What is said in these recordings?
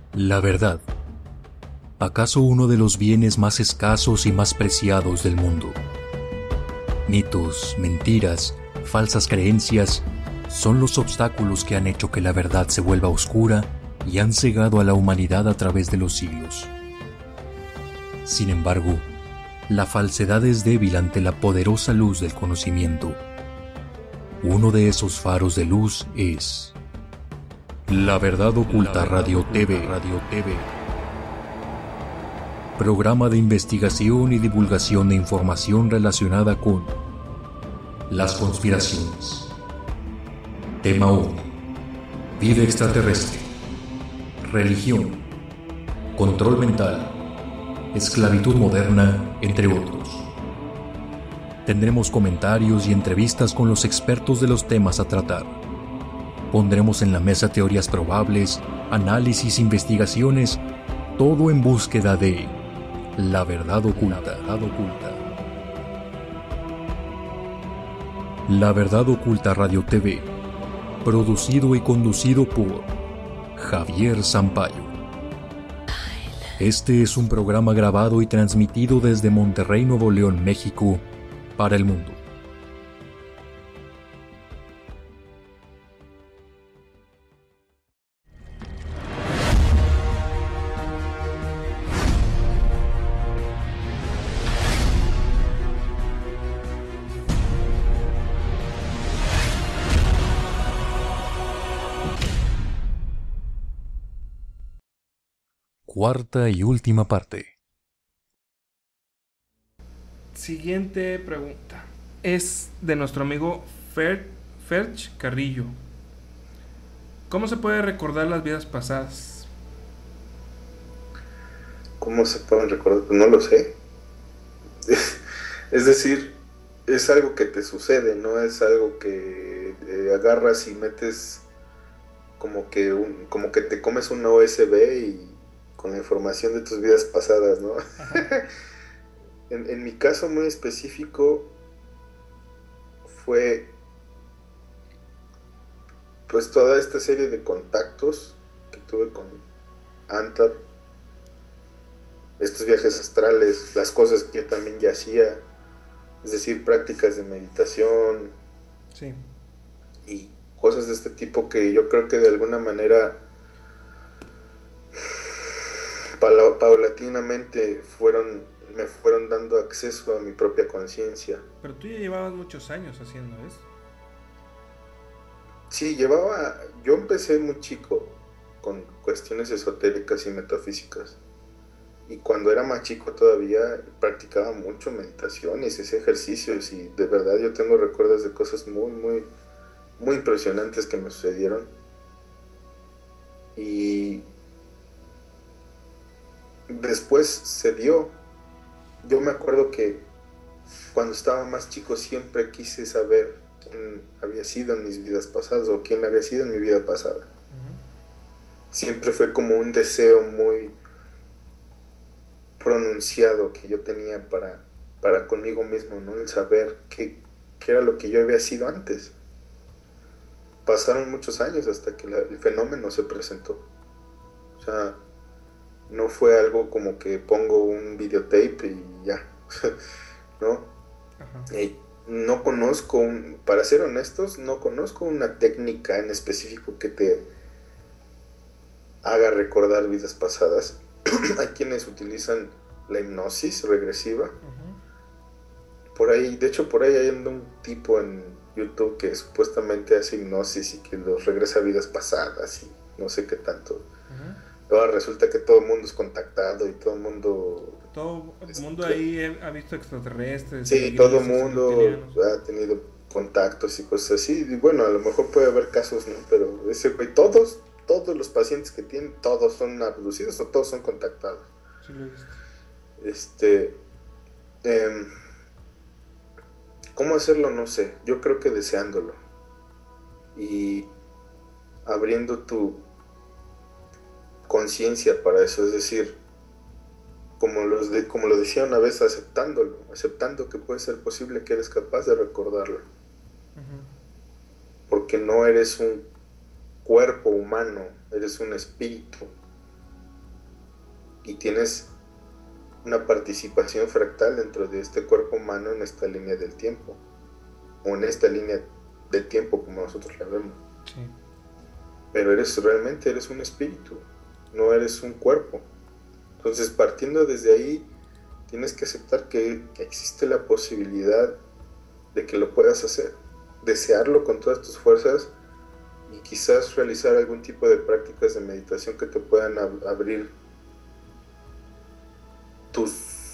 La verdad. ¿Acaso uno de los bienes más escasos y más preciados del mundo? Mitos, mentiras, falsas creencias son los obstáculos que han hecho que la verdad se vuelva oscura y han cegado a la humanidad a través de los siglos. Sin embargo, la falsedad es débil ante la poderosa luz del conocimiento. Uno de esos faros de luz es La Verdad Oculta Radio TV. Programa de investigación y divulgación de información relacionada con las conspiraciones. Tema 1. Vida extraterrestre. Religión. Control mental. Esclavitud moderna, entre otros. Tendremos comentarios y entrevistas con los expertos de los temas a tratar. Pondremos en la mesa teorías probables, análisis, investigaciones, todo en búsqueda de la verdad oculta. La Verdad Oculta Radio TV, producido y conducido por Javier Sampaio. Este es un programa grabado y transmitido desde Monterrey, Nuevo León, México, para el mundo. Cuarta y última parte. Siguiente pregunta. Es de nuestro amigo Ferch Carrillo. ¿Cómo se puede recordar las vidas pasadas? ¿Cómo se pueden recordar? Pues no lo sé. Es decir, es algo que te sucede, no es algo que agarras y metes como que te comes una USB y con la información de tus vidas pasadas, ¿no? En mi caso muy específico fue pues toda esta serie de contactos que tuve con Antar, estos viajes astrales, las cosas que yo también ya hacía, es decir, prácticas de meditación, sí, y cosas de este tipo que yo creo que de alguna manera paulatinamente me fueron dando acceso a mi propia conciencia. Pero tú ya llevabas muchos años haciendo eso. Sí, yo empecé muy chico con cuestiones esotéricas y metafísicas. Y cuando era más chico todavía practicaba mucho meditaciones, ese ejercicios, y de verdad yo tengo recuerdos de cosas muy, muy, muy impresionantes que me sucedieron. Y después se dio. Yo me acuerdo que cuando estaba más chico siempre quise saber quién había sido en mis vidas pasadas o quién había sido en mi vida pasada. Uh-huh. Siempre fue como un deseo muy pronunciado que yo tenía para conmigo mismo, ¿no? El saber qué era lo que yo había sido antes. Pasaron muchos años hasta que el fenómeno se presentó. O sea, no fue algo como que pongo un videotape y ya, ¿no? No conozco, para ser honestos, no conozco una técnica en específico que te haga recordar vidas pasadas. Hay quienes utilizan la hipnosis regresiva. Uh-huh. Por ahí hay un tipo en YouTube que supuestamente hace hipnosis y que los regresa a vidas pasadas y no sé qué tanto. Uh-huh. Ahora resulta que todo el mundo es contactado y todo el mundo... Todo el mundo ahí ha visto extraterrestres. Sí, todo el mundo ha tenido contactos y cosas así. Y bueno, a lo mejor puede haber casos, ¿no? Pero ese güey, todos los pacientes que tienen, todos son abducidos o todos son contactados. Sí, lo he visto. ¿Cómo hacerlo? No sé. Yo creo que deseándolo. Y abriendo tu conciencia para eso, es decir, como lo decía una vez, aceptando que puede ser posible que eres capaz de recordarlo. Uh-huh. Porque no eres un cuerpo humano, eres un espíritu y tienes una participación fractal dentro de este cuerpo humano en esta línea del tiempo, o en esta línea de tiempo como nosotros la vemos. Sí. Pero realmente eres un espíritu, no eres un cuerpo. Entonces, partiendo desde ahí, tienes que aceptar que existe la posibilidad de que lo puedas hacer, desearlo con todas tus fuerzas y quizás realizar algún tipo de prácticas de meditación que te puedan abrir tus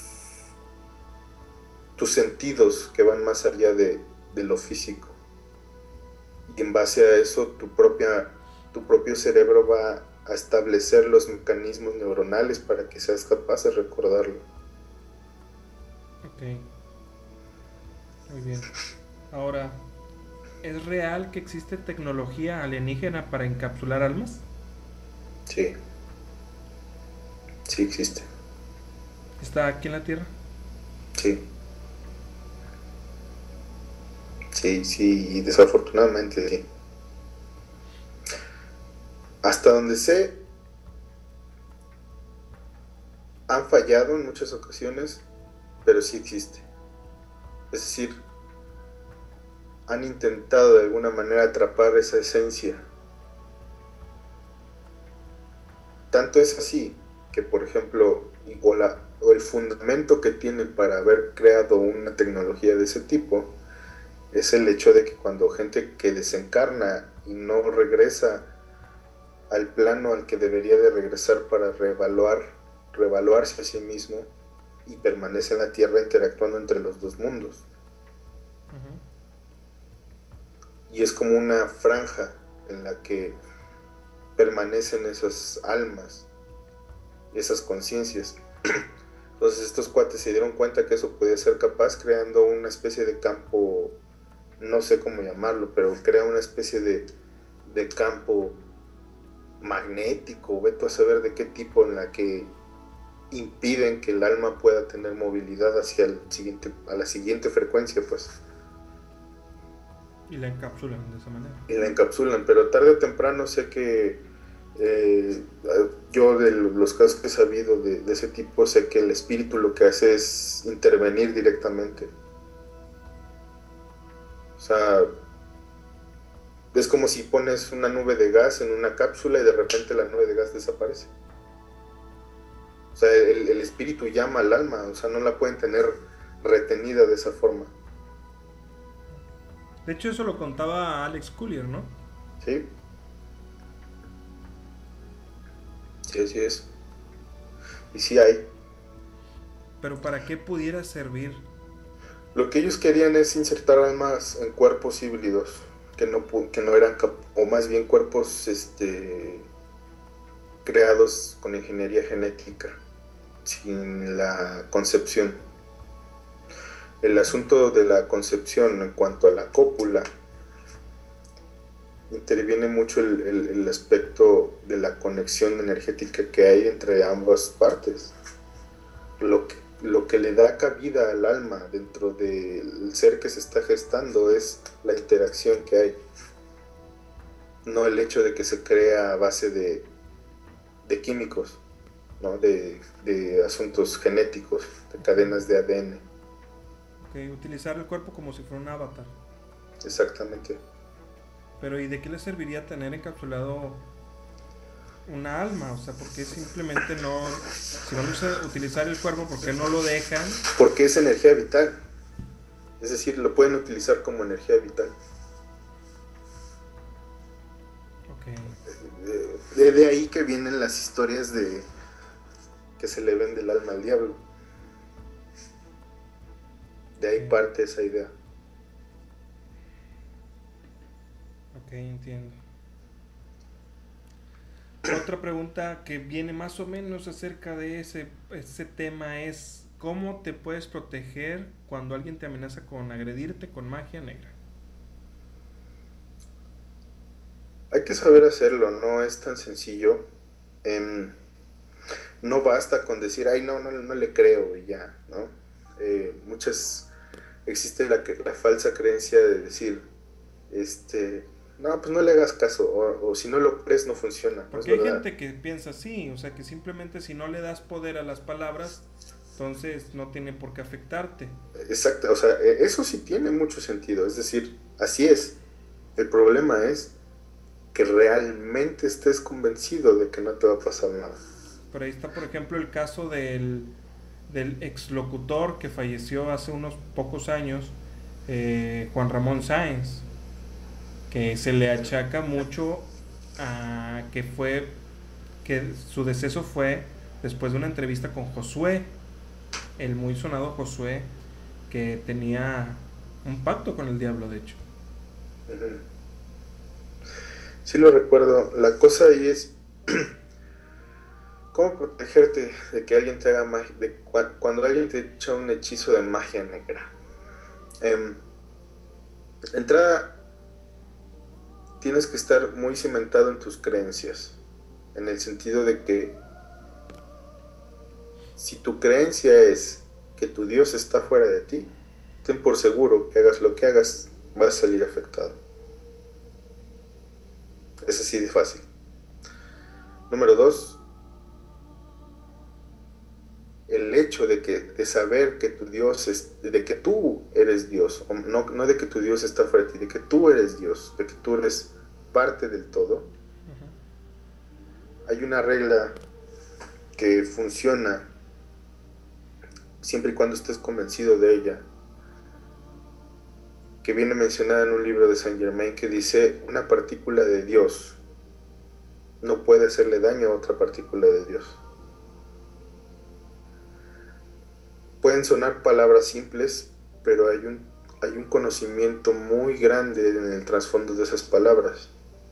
sentidos que van más allá de lo físico. Y en base a eso, tu propio cerebro va a establecer los mecanismos neuronales para que seas capaz de recordarlo. Ok. Muy bien. Ahora, ¿es real que existe tecnología alienígena para encapsular almas? Sí. Sí existe. ¿Está aquí en la Tierra? Sí. Sí, y desafortunadamente sí. Hasta donde sé, han fallado en muchas ocasiones, pero sí existe. Es decir, han intentado de alguna manera atrapar esa esencia. Tanto es así que, por ejemplo, o el fundamento que tienen para haber creado una tecnología de ese tipo es el hecho de que cuando gente que desencarna y no regresa al plano al que debería de regresar para reevaluarse a sí mismo, y permanece en la Tierra interactuando entre los dos mundos. Uh-huh. Y es como una franja en la que permanecen esas almas, esas conciencias. Entonces estos cuates se dieron cuenta que eso podía ser capaz, creando una especie de campo, no sé cómo llamarlo, pero crea una especie de campo magnético, veto a saber de qué tipo, en la que impiden que el alma pueda tener movilidad hacia a la siguiente frecuencia, pues. Y la encapsulan de esa manera. Y la encapsulan, pero tarde o temprano sé que yo de los casos que he sabido de ese tipo, sé que el espíritu lo que hace es intervenir directamente. O sea, es como si pones una nube de gas en una cápsula y de repente la nube de gas desaparece. O sea, el espíritu llama al alma, o sea, no la pueden tener retenida de esa forma. De hecho, eso lo contaba Alex Collier, ¿no? Sí. Sí, así es. Y sí hay. Pero ¿para qué pudiera servir? Lo que ellos querían es insertar almas en cuerpos híbridos, que no eran, o más bien cuerpos creados con ingeniería genética, sin la concepción. El asunto de la concepción en cuanto a la cópula, interviene mucho el aspecto de la conexión energética que hay entre ambas partes. Lo que le da cabida al alma dentro del ser que se está gestando es la interacción que hay, no el hecho de que se crea a base de químicos, ¿no? de asuntos genéticos, de cadenas de ADN. Okay, utilizar el cuerpo como si fuera un avatar. Exactamente. Pero ¿y de qué le serviría tener encapsulado una alma? O sea, ¿por qué simplemente no, si vamos a utilizar el cuerpo, por qué no lo dejan? Porque es energía vital. Es decir, lo pueden utilizar como energía vital. Okay. De ahí que vienen las historias de que se le vende el alma al diablo. De ahí parte esa idea. Ok, entiendo. Otra pregunta que viene más o menos acerca de ese tema es: ¿cómo te puedes proteger cuando alguien te amenaza con agredirte con magia negra? Hay que saber hacerlo, no es tan sencillo. No basta con decir, ay, no le creo y ya, ¿no? Existe la falsa creencia de decir, no, pues no le hagas caso, o si no lo crees no funciona, no es Porque hay verdad. gente que piensa así, o sea, que simplemente si no le das poder a las palabras, entonces no tiene por qué afectarte. Exacto, o sea, eso sí tiene mucho sentido, es decir, así es. El problema es que realmente estés convencido de que no te va a pasar nada. Pero ahí está, por ejemplo, el caso del exlocutor que falleció hace unos pocos años, Juan Ramón Sáenz, que se le achaca mucho a que su deceso fue después de una entrevista con Josué, el muy sonado Josué, que tenía un pacto con el diablo, de hecho. Ujú. Sí lo recuerdo, la cosa ahí es cómo protegerte de que alguien te haga magia, cuando alguien te echa un hechizo de magia negra. Em, de entrada, tienes que estar muy cimentado en tus creencias, en el sentido de que si tu creencia es que tu Dios está fuera de ti, ten por seguro que hagas lo que hagas, vas a salir afectado. Es así de fácil. Número dos, el hecho de saber que tu Dios de que tú eres Dios, no de que tu Dios está fuera de ti, de que tú eres Dios, de que tú eres parte del todo. Hay una regla que funciona siempre y cuando estés convencido de ella, que viene mencionada en un libro de Saint Germain que dice: una partícula de Dios no puede hacerle daño a otra partícula de Dios. Pueden sonar palabras simples, pero hay un conocimiento muy grande en el trasfondo de esas palabras.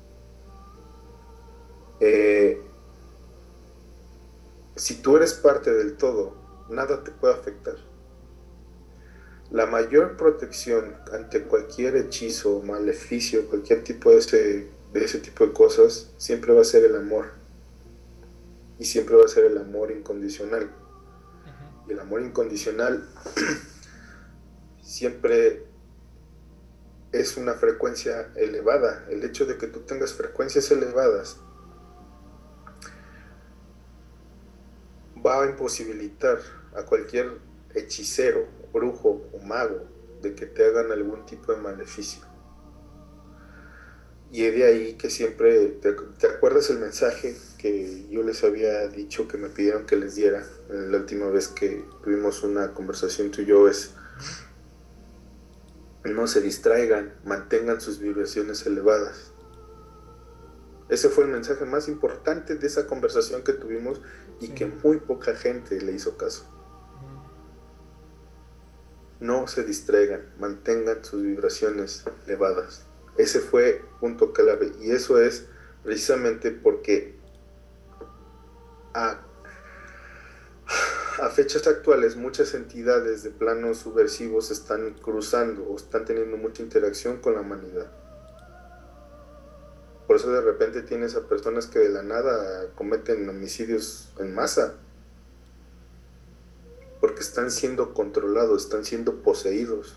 Si tú eres parte del todo, nada te puede afectar. La mayor protección ante cualquier hechizo, maleficio, cualquier tipo de ese tipo de cosas, siempre va a ser el amor. Y siempre va a ser el amor incondicional. Y el amor incondicional siempre es una frecuencia elevada. El hecho de que tú tengas frecuencias elevadas va a imposibilitar a cualquier hechicero, brujo o mago de que te hagan algún tipo de maleficio. Y es de ahí que siempre, ¿te acuerdas el mensaje que yo les había dicho que me pidieron que les diera la última vez que tuvimos una conversación tú y yo? Es: no se distraigan, mantengan sus vibraciones elevadas. Ese fue el mensaje más importante de esa conversación que tuvimos y que muy poca gente le hizo caso. No se distraigan, mantengan sus vibraciones elevadas. Ese fue punto clave, y eso es precisamente porque a fechas actuales muchas entidades de planos subversivos están cruzando o están teniendo mucha interacción con la humanidad. Por eso de repente tienes a personas que de la nada cometen homicidios en masa, porque están siendo controlados, están siendo poseídos.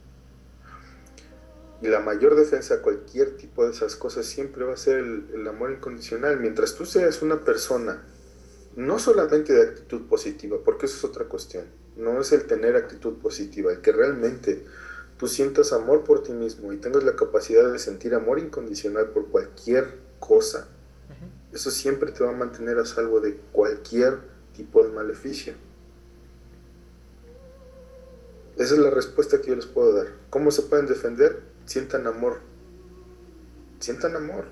Y la mayor defensa a cualquier tipo de esas cosas siempre va a ser el amor incondicional. Mientras tú seas una persona, no solamente de actitud positiva, porque eso es otra cuestión, no es el tener actitud positiva, el que realmente tú sientas amor por ti mismo y tengas la capacidad de sentir amor incondicional por cualquier cosa, eso siempre te va a mantener a salvo de cualquier tipo de maleficio. Esa es la respuesta que yo les puedo dar. ¿Cómo se pueden defender? Sientan amor. Sientan amor.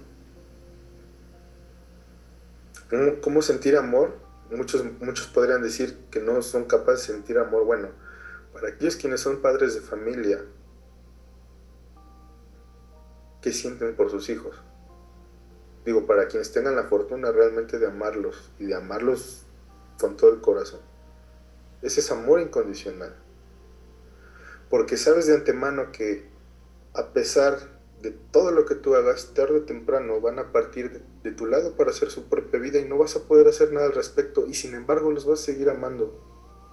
¿Cómo sentir amor? Muchos podrían decir que no son capaces de sentir amor. Bueno, para aquellos quienes son padres de familia, ¿qué sienten por sus hijos? Digo, para quienes tengan la fortuna realmente de amarlos y de amarlos con todo el corazón. Ese es amor incondicional. Porque sabes de antemano que a pesar de todo lo que tú hagas, tarde o temprano van a partir de tu lado para hacer su propia vida y no vas a poder hacer nada al respecto, y sin embargo los vas a seguir amando.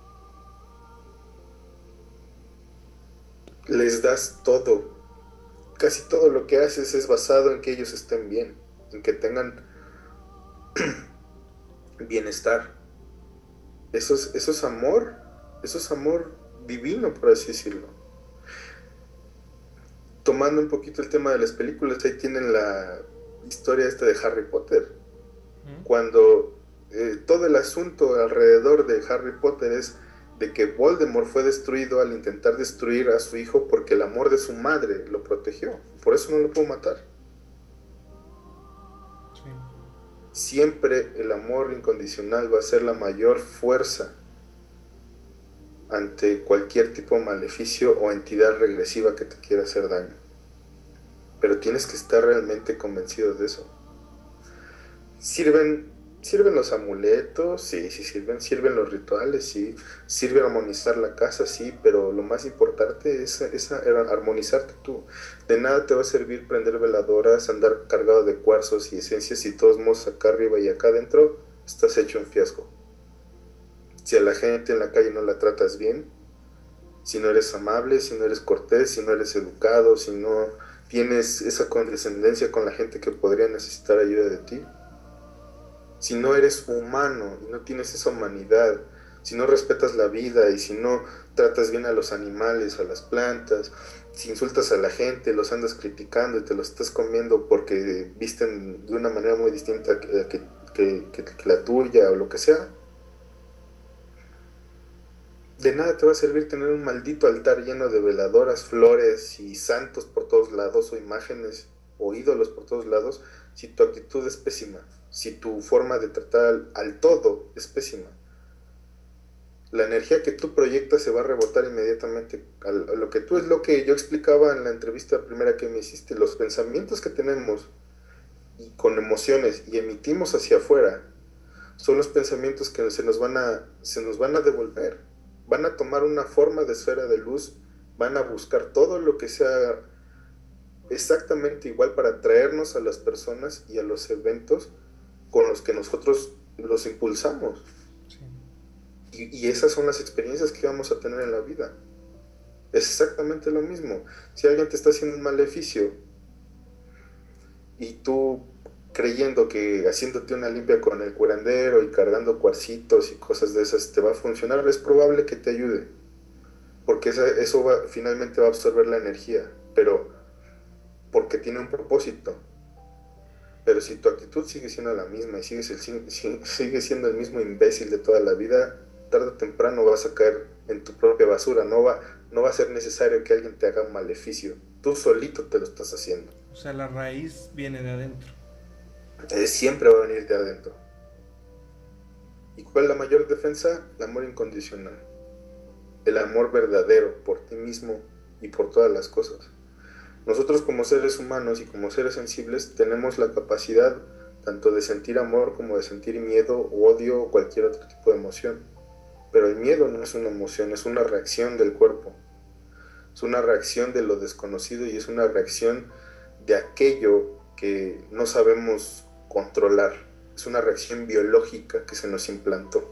Les das todo, casi todo lo que haces es basado en que ellos estén bien, en que tengan bienestar. Eso es amor divino, por así decirlo. Tomando un poquito el tema de las películas, ahí tienen la historia esta de Harry Potter. Cuando todo el asunto alrededor de Harry Potter es de que Voldemort fue destruido al intentar destruir a su hijo porque el amor de su madre lo protegió. Por eso no lo pudo matar. Sí. Siempre el amor incondicional va a ser la mayor fuerza ante cualquier tipo de maleficio o entidad regresiva que te quiera hacer daño. Pero tienes que estar realmente convencido de eso. ¿Sirven los amuletos? Sí, sirven los rituales, sí, sirve armonizar la casa, sí, pero lo más importante es armonizarte tú. De nada te va a servir prender veladoras, andar cargado de cuarzos y esencias y todos modos acá arriba y acá adentro estás hecho un fiasco. Si a la gente en la calle no la tratas bien, si no eres amable, si no eres cortés, si no eres educado, si no tienes esa condescendencia con la gente que podría necesitar ayuda de ti, si no eres humano y no tienes esa humanidad, si no respetas la vida y si no tratas bien a los animales, a las plantas, si insultas a la gente, los andas criticando y te los estás comiendo porque visten de una manera muy distinta que la tuya o lo que sea, de nada te va a servir tener un maldito altar lleno de veladoras, flores y santos por todos lados o imágenes o ídolos por todos lados si tu actitud es pésima, si tu forma de tratar al todo es pésima. La energía que tú proyectas se va a rebotar inmediatamente a lo que tú, es lo que yo explicaba en la entrevista primera que me hiciste. Los pensamientos que tenemos y con emociones y emitimos hacia afuera son los pensamientos que se nos van a devolver. Van a tomar una forma de esfera de luz, van a buscar todo lo que sea exactamente igual para atraernos a las personas y a los eventos con los que nosotros los impulsamos. Sí. Y esas son las experiencias que vamos a tener en la vida. Es exactamente lo mismo. Si alguien te está haciendo un maleficio y tú creyendo que haciéndote una limpia con el curandero y cargando cuarcitos y cosas de esas te va a funcionar, es probable que te ayude, porque eso finalmente va a absorber la energía, pero porque tiene un propósito. Pero si tu actitud sigue siendo la misma y sigue siendo el mismo imbécil de toda la vida, tarde o temprano vas a caer en tu propia basura. No va a ser necesario que alguien te haga un maleficio, tú solito te lo estás haciendo. O sea, la raíz viene de adentro. Siempre va a venir de adentro. ¿Y cuál es la mayor defensa? El amor incondicional. El amor verdadero por ti mismo y por todas las cosas. Nosotros como seres humanos y como seres sensibles tenemos la capacidad tanto de sentir amor como de sentir miedo, odio o cualquier otro tipo de emoción. Pero el miedo no es una emoción, es una reacción del cuerpo. Es una reacción de lo desconocido y es una reacción de aquello que no sabemos controlar. Es una reacción biológica que se nos implantó.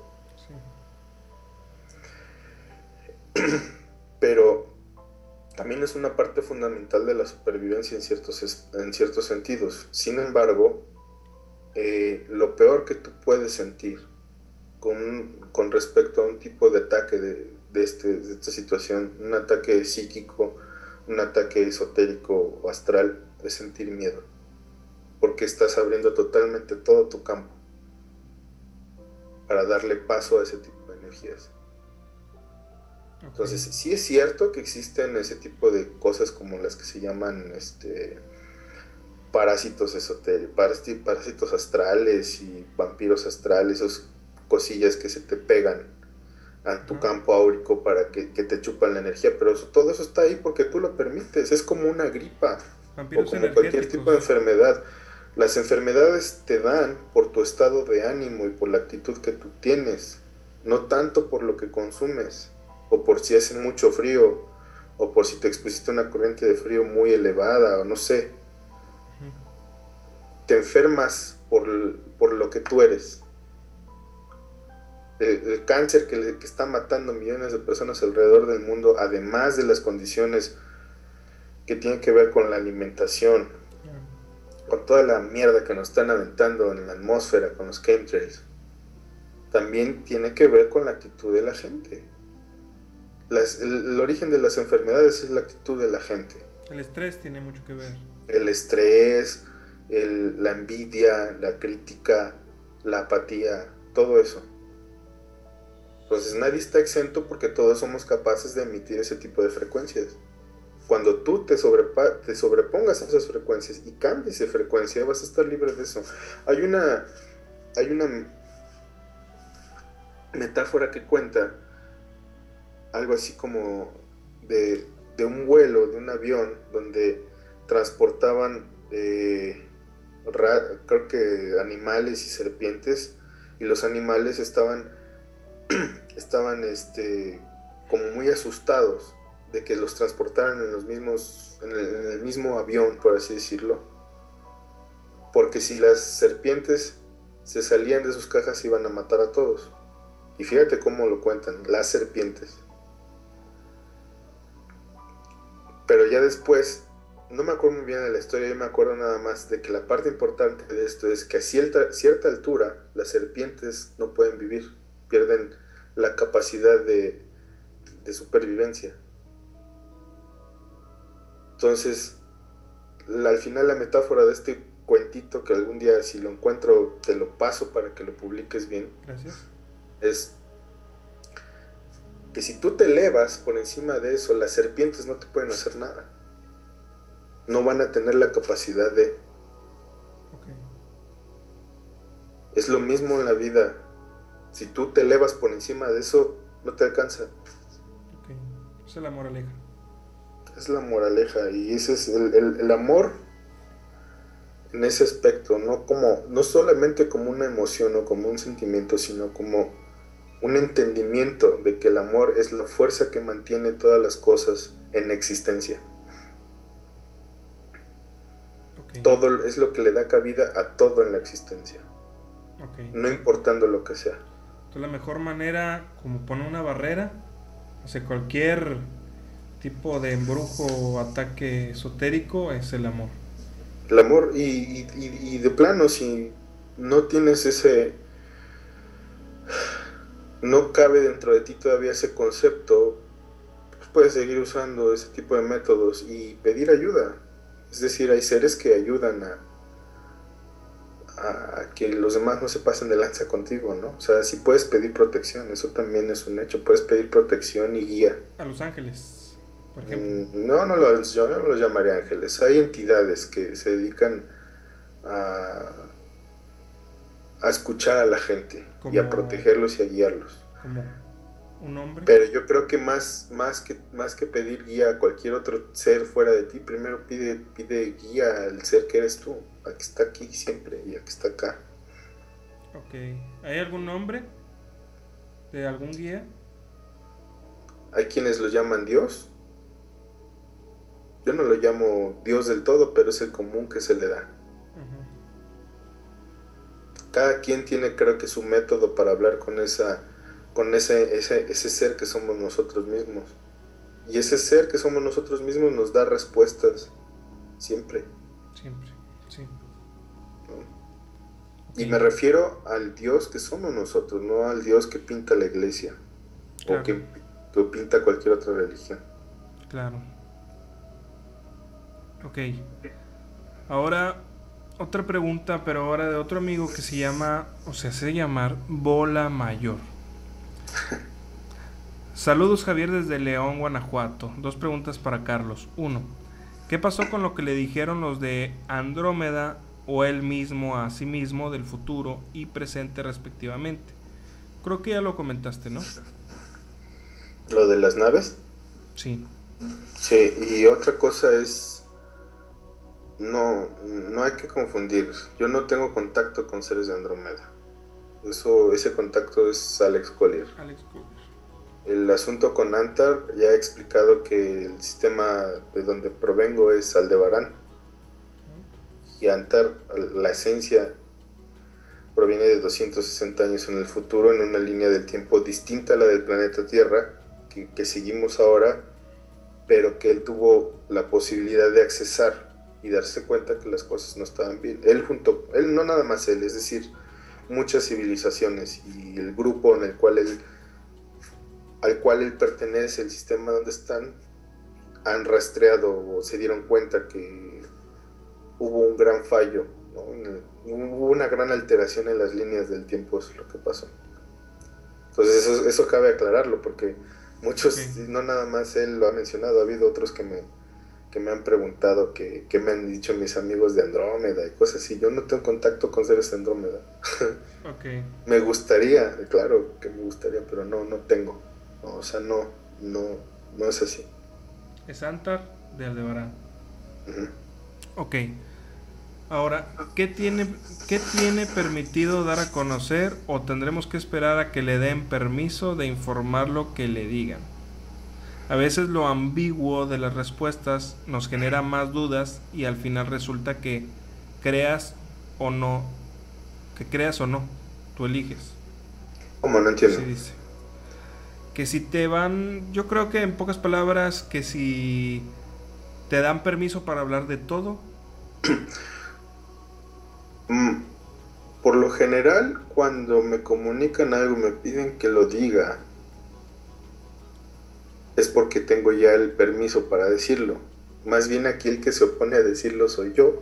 Sí. Pero también es una parte fundamental de la supervivencia en ciertos sentidos. Sin embargo, lo peor que tú puedes sentir con respecto a un tipo de ataque de esta situación, un ataque psíquico, un ataque esotérico o astral, es sentir miedo, porque estás abriendo totalmente todo tu campo para darle paso a ese tipo de energías. Okay. Entonces, sí es cierto que existen ese tipo de cosas como las que se llaman parásitos esotéricos, parásitos astrales y vampiros astrales, esas cosillas que se te pegan a tu campo áurico para que te chupan la energía, pero todo eso está ahí porque tú lo permites. Es como una gripa o como cualquier tipo de enfermedad. Las enfermedades te dan por tu estado de ánimo y por la actitud que tú tienes, no tanto por lo que consumes o por si hace mucho frío o por si te expusiste a una corriente de frío muy elevada o no sé. Te enfermas por lo que tú eres. El cáncer que está matando millones de personas alrededor del mundo, además de las condiciones que tiene que ver con la alimentación, con toda la mierda que nos están aventando en la atmósfera, con los chemtrails, también tiene que ver con la actitud de la gente. El origen de las enfermedades es la actitud de la gente. El estrés tiene mucho que ver. El estrés, la envidia, la crítica, la apatía, todo eso. Entonces nadie está exento porque todos somos capaces de emitir ese tipo de frecuencias. Cuando tú te sobrepongas a esas frecuencias y cambies de frecuencia, vas a estar libre de eso. Hay una metáfora que cuenta algo así como de un vuelo, de un avión, donde transportaban creo que animales y serpientes, y los animales estaban como muy asustados de que los transportaran en el mismo avión, por así decirlo, porque si las serpientes se salían de sus cajas iban a matar a todos. Y fíjate cómo lo cuentan, las serpientes. Pero ya después, no me acuerdo muy bien de la historia, yo me acuerdo nada más de que la parte importante de esto es que a cierta altura las serpientes no pueden vivir, pierden la capacidad de supervivencia. Entonces, al final la metáfora de este cuentito, que algún día si lo encuentro te lo paso para que lo publiques bien. Gracias. Es que si tú te elevas por encima de eso, las serpientes no te pueden hacer nada. No van a tener la capacidad de... Okay. Es lo mismo en la vida. Si tú te elevas por encima de eso, no te alcanza. Okay. Esa es la moraleja. Es la moraleja, y ese es el amor en ese aspecto, no solamente como una emoción o como un sentimiento, sino como un entendimiento de que el amor es la fuerza que mantiene todas las cosas en existencia. Okay. Todo es lo que le da cabida a todo en la existencia. Okay. No importando lo que sea. Entonces la mejor manera, como poner una barrera, o sea, cualquier tipo de embrujo o ataque esotérico, es el amor. El amor, y de plano, si no tienes no cabe dentro de ti todavía ese concepto, pues puedes seguir usando ese tipo de métodos y pedir ayuda. Es decir, hay seres que ayudan a que los demás no se pasen de lanza contigo, ¿no? O sea, si puedes pedir protección, eso también es un hecho. Puedes pedir protección y guía. A los ángeles, por ejemplo. Yo no los llamaría ángeles. Hay entidades que se dedican a escuchar a la gente y a protegerlos y a guiarlos. Como un hombre. Pero yo creo que más que pedir guía a cualquier otro ser fuera de ti, primero pide guía al ser que eres tú, al que está aquí siempre y al que está acá. Ok. ¿Hay algún nombre de algún guía? Hay quienes lo llaman Dios. Yo no lo llamo Dios del todo, pero es el común que se le da. Cada quien tiene, creo que, su método para hablar con ese ser que somos nosotros mismos. Y ese ser que somos nosotros mismos nos da respuestas siempre. Siempre, sí. ¿No? Okay. Y me refiero al Dios que somos nosotros, no al Dios que pinta la iglesia. Claro. O que pinta cualquier otra religión. Claro. Ok. Ahora... otra pregunta, pero ahora de otro amigo que se hace llamar Bola Mayor. Saludos, Javier, desde León, Guanajuato. 2 preguntas para Carlos. 1. ¿Qué pasó con lo que le dijeron los de Andrómeda o él mismo a sí mismo del futuro y presente respectivamente? Creo que ya lo comentaste, ¿no? ¿Lo de las naves? Sí. Sí, y otra cosa es... No hay que confundir. Yo no tengo contacto con seres de Andrómeda. Ese contacto es Alex Collier. El asunto con Antar, ya he explicado que el sistema de donde provengo es Aldebarán. Y Antar, la esencia, proviene de 260 años en el futuro, en una línea del tiempo distinta a la del planeta Tierra, que seguimos ahora, pero que él tuvo la posibilidad de accesar y darse cuenta que las cosas no estaban bien. Él no nada más él, es decir, muchas civilizaciones y el grupo en el cual al cual él pertenece, el sistema donde están, han rastreado o se dieron cuenta que hubo un gran fallo, ¿no? Hubo una gran alteración en las líneas del tiempo, eso es lo que pasó. Entonces eso cabe aclararlo, porque muchos, no nada más él lo ha mencionado, ha habido otros que me han preguntado, que me han dicho mis amigos de Andrómeda y cosas así. Yo no tengo contacto con seres de Andrómeda. Okay. Me gustaría, claro que me gustaría, pero no tengo. No, o sea, no es así. Es Antar de Aldebarán. Uh-huh. Ok. Ahora, ¿qué tiene permitido dar a conocer o tendremos que esperar a que le den permiso de informar lo que le digan? A veces lo ambiguo de las respuestas nos genera más dudas y al final resulta que creas o no, tú eliges. ¿Cómo? No entiendo. Sí dice. Que si te van, yo creo que en pocas palabras, que si te dan permiso para hablar de todo. Por lo general, cuando me comunican algo, me piden que lo diga, es porque tengo ya el permiso para decirlo. Más bien aquí el que se opone a decirlo soy yo.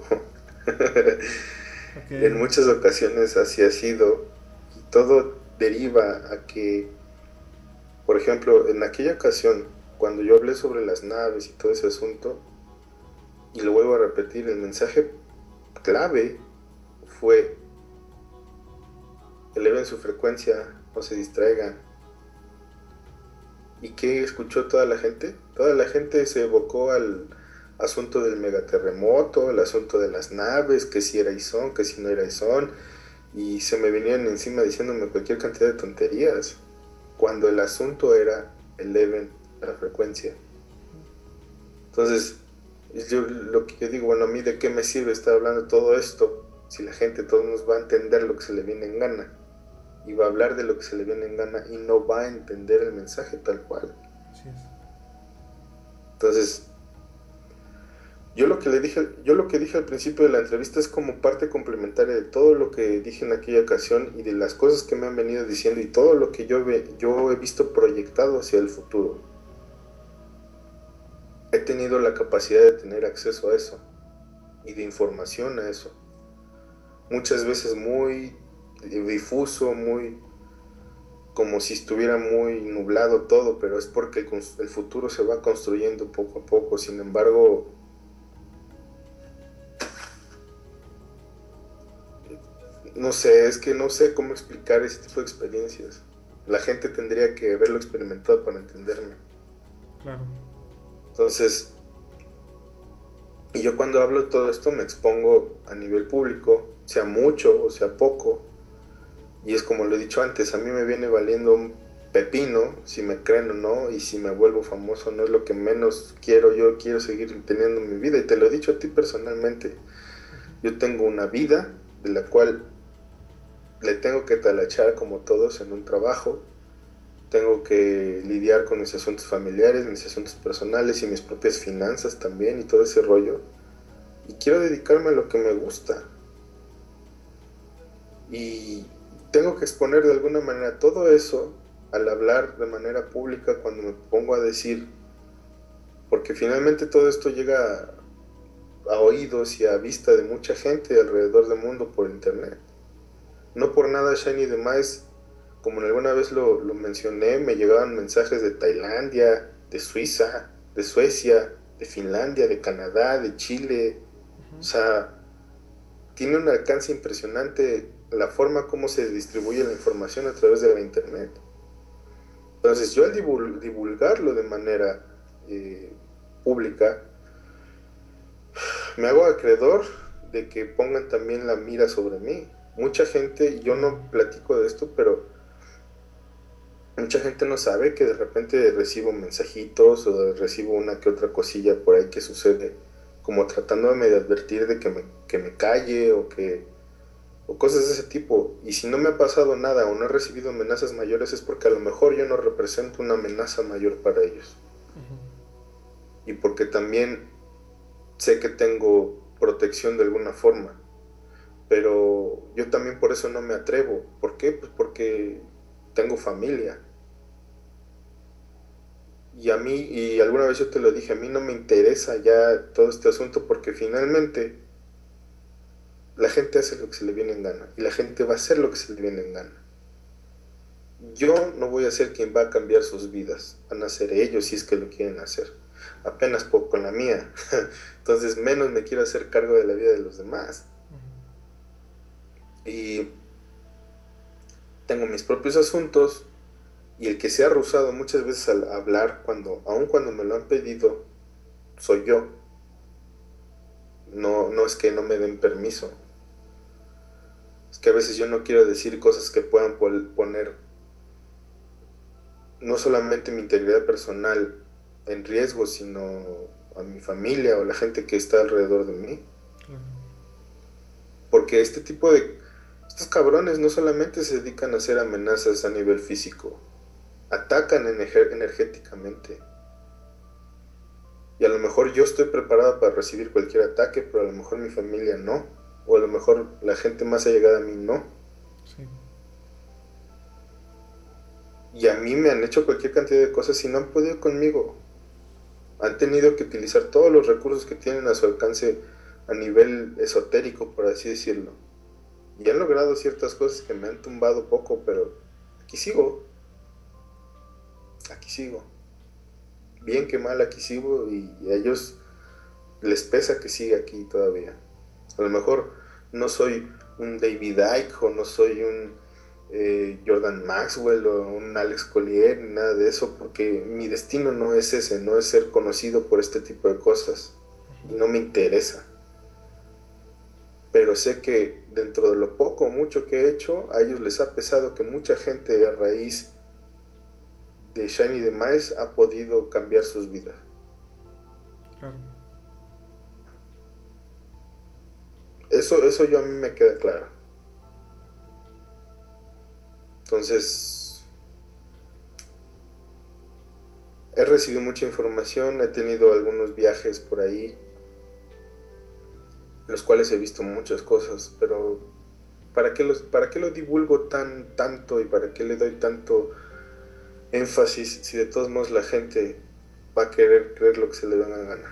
Okay. En muchas ocasiones así ha sido, y todo deriva a que, por ejemplo, en aquella ocasión, cuando yo hablé sobre las naves y todo ese asunto, y lo vuelvo a repetir, el mensaje clave fue: eleven su frecuencia, no se distraigan. ¿Y qué escuchó toda la gente? Toda la gente se evocó al asunto del megaterremoto, el asunto de las naves, que si era Izón, que si no era Izón, y se me venían encima diciéndome cualquier cantidad de tonterías, cuando el asunto era eleven la frecuencia. Entonces, lo que yo digo, bueno, a mí de qué me sirve estar hablando de todo esto si la gente todos nos va a entender lo que se le viene en gana, y va a hablar de lo que se le viene en gana y no va a entender el mensaje tal cual. Así es. Entonces, yo lo que dije al principio de la entrevista es como parte complementaria de todo lo que dije en aquella ocasión y de las cosas que me han venido diciendo y todo lo que yo he visto proyectado hacia el futuro. He tenido la capacidad de tener acceso a eso y de información a eso. Muchas veces muy difuso, muy como si estuviera muy nublado todo, pero es porque el futuro se va construyendo poco a poco. Sin embargo, no sé, es que no sé cómo explicar ese tipo de experiencias. La gente tendría que haberlo experimentado para entenderme. Claro. Entonces, y yo cuando hablo de todo esto me expongo a nivel público, sea mucho o sea poco. Y es como lo he dicho antes, a mí me viene valiendo un pepino si me creen o no, y si me vuelvo famoso no es lo que menos quiero. Yo quiero seguir teniendo mi vida, y te lo he dicho a ti personalmente. Yo tengo una vida de la cual le tengo que talachar como todos en un trabajo. Tengo que lidiar con mis asuntos familiares, mis asuntos personales y mis propias finanzas también y todo ese rollo. Y quiero dedicarme a lo que me gusta. Y tengo que exponer de alguna manera todo eso al hablar de manera pública cuando me pongo a decir, porque finalmente todo esto llega a oídos y a vista de mucha gente alrededor del mundo por internet. No por nada Shiny Demise, como alguna vez lo mencioné, me llegaban mensajes de Tailandia, de Suiza, de Suecia, de Finlandia, de Canadá, de Chile. O sea, tiene un alcance impresionante la forma como se distribuye la información a través de la internet. Entonces yo al divulgarlo de manera pública, me hago acreedor de que pongan también la mira sobre mí. Mucha gente, yo no platico de esto, pero mucha gente no sabe que de repente recibo mensajitos o recibo una que otra cosilla por ahí que sucede, como tratándome de advertir de que me calle o cosas de ese tipo. Y si no me ha pasado nada o no he recibido amenazas mayores, es porque a lo mejor yo no represento una amenaza mayor para ellos. y porque también sé que tengo protección de alguna forma, pero yo también por eso no me atrevo. ¿Por qué? Pues porque tengo familia. Y a mí, y alguna vez yo te lo dije, a mí no me interesa ya todo este asunto porque finalmente la gente hace lo que se le viene en gana y la gente va a hacer lo que se le viene en gana. Yo no voy a ser quien va a cambiar sus vidas, van a ser ellos si es que lo quieren hacer. Apenas poco con la mía, entonces menos me quiero hacer cargo de la vida de los demás. Y tengo mis propios asuntos y el que se ha rehusado muchas veces al hablar, aun cuando me lo han pedido, soy yo. No, no es que no me den permiso, es que a veces yo no quiero decir cosas que puedan poner no solamente mi integridad personal en riesgo, sino a mi familia o la gente que está alrededor de mí. Porque estos cabrones no solamente se dedican a hacer amenazas a nivel físico, atacan energéticamente. Y a lo mejor yo estoy preparado para recibir cualquier ataque, pero a lo mejor mi familia no. O a lo mejor la gente más allegada a mí no. Sí. Y a mí me han hecho cualquier cantidad de cosas y no han podido conmigo. Han tenido que utilizar todos los recursos que tienen a su alcance a nivel esotérico, por así decirlo. Y han logrado ciertas cosas que me han tumbado poco, pero aquí sigo. Aquí sigo. Bien que mal aquí sigo y a ellos les pesa que siga aquí todavía. A lo mejor no soy un David Icke o no soy un Jordan Maxwell o un Alex Collier ni nada de eso, porque mi destino no es ese, no es ser conocido por este tipo de cosas y no me interesa. Pero sé que dentro de lo poco o mucho que he hecho, a ellos les ha pesado que mucha gente a raíz de Shiny Demise ha podido cambiar sus vidas. Claro. Eso yo a mí me queda claro. Entonces, he recibido mucha información, he tenido algunos viajes por ahí, en los cuales he visto muchas cosas, pero ¿para qué lo divulgo tanto y para qué le doy tanto énfasis si de todos modos la gente va a querer creer lo que se le venga a ganar?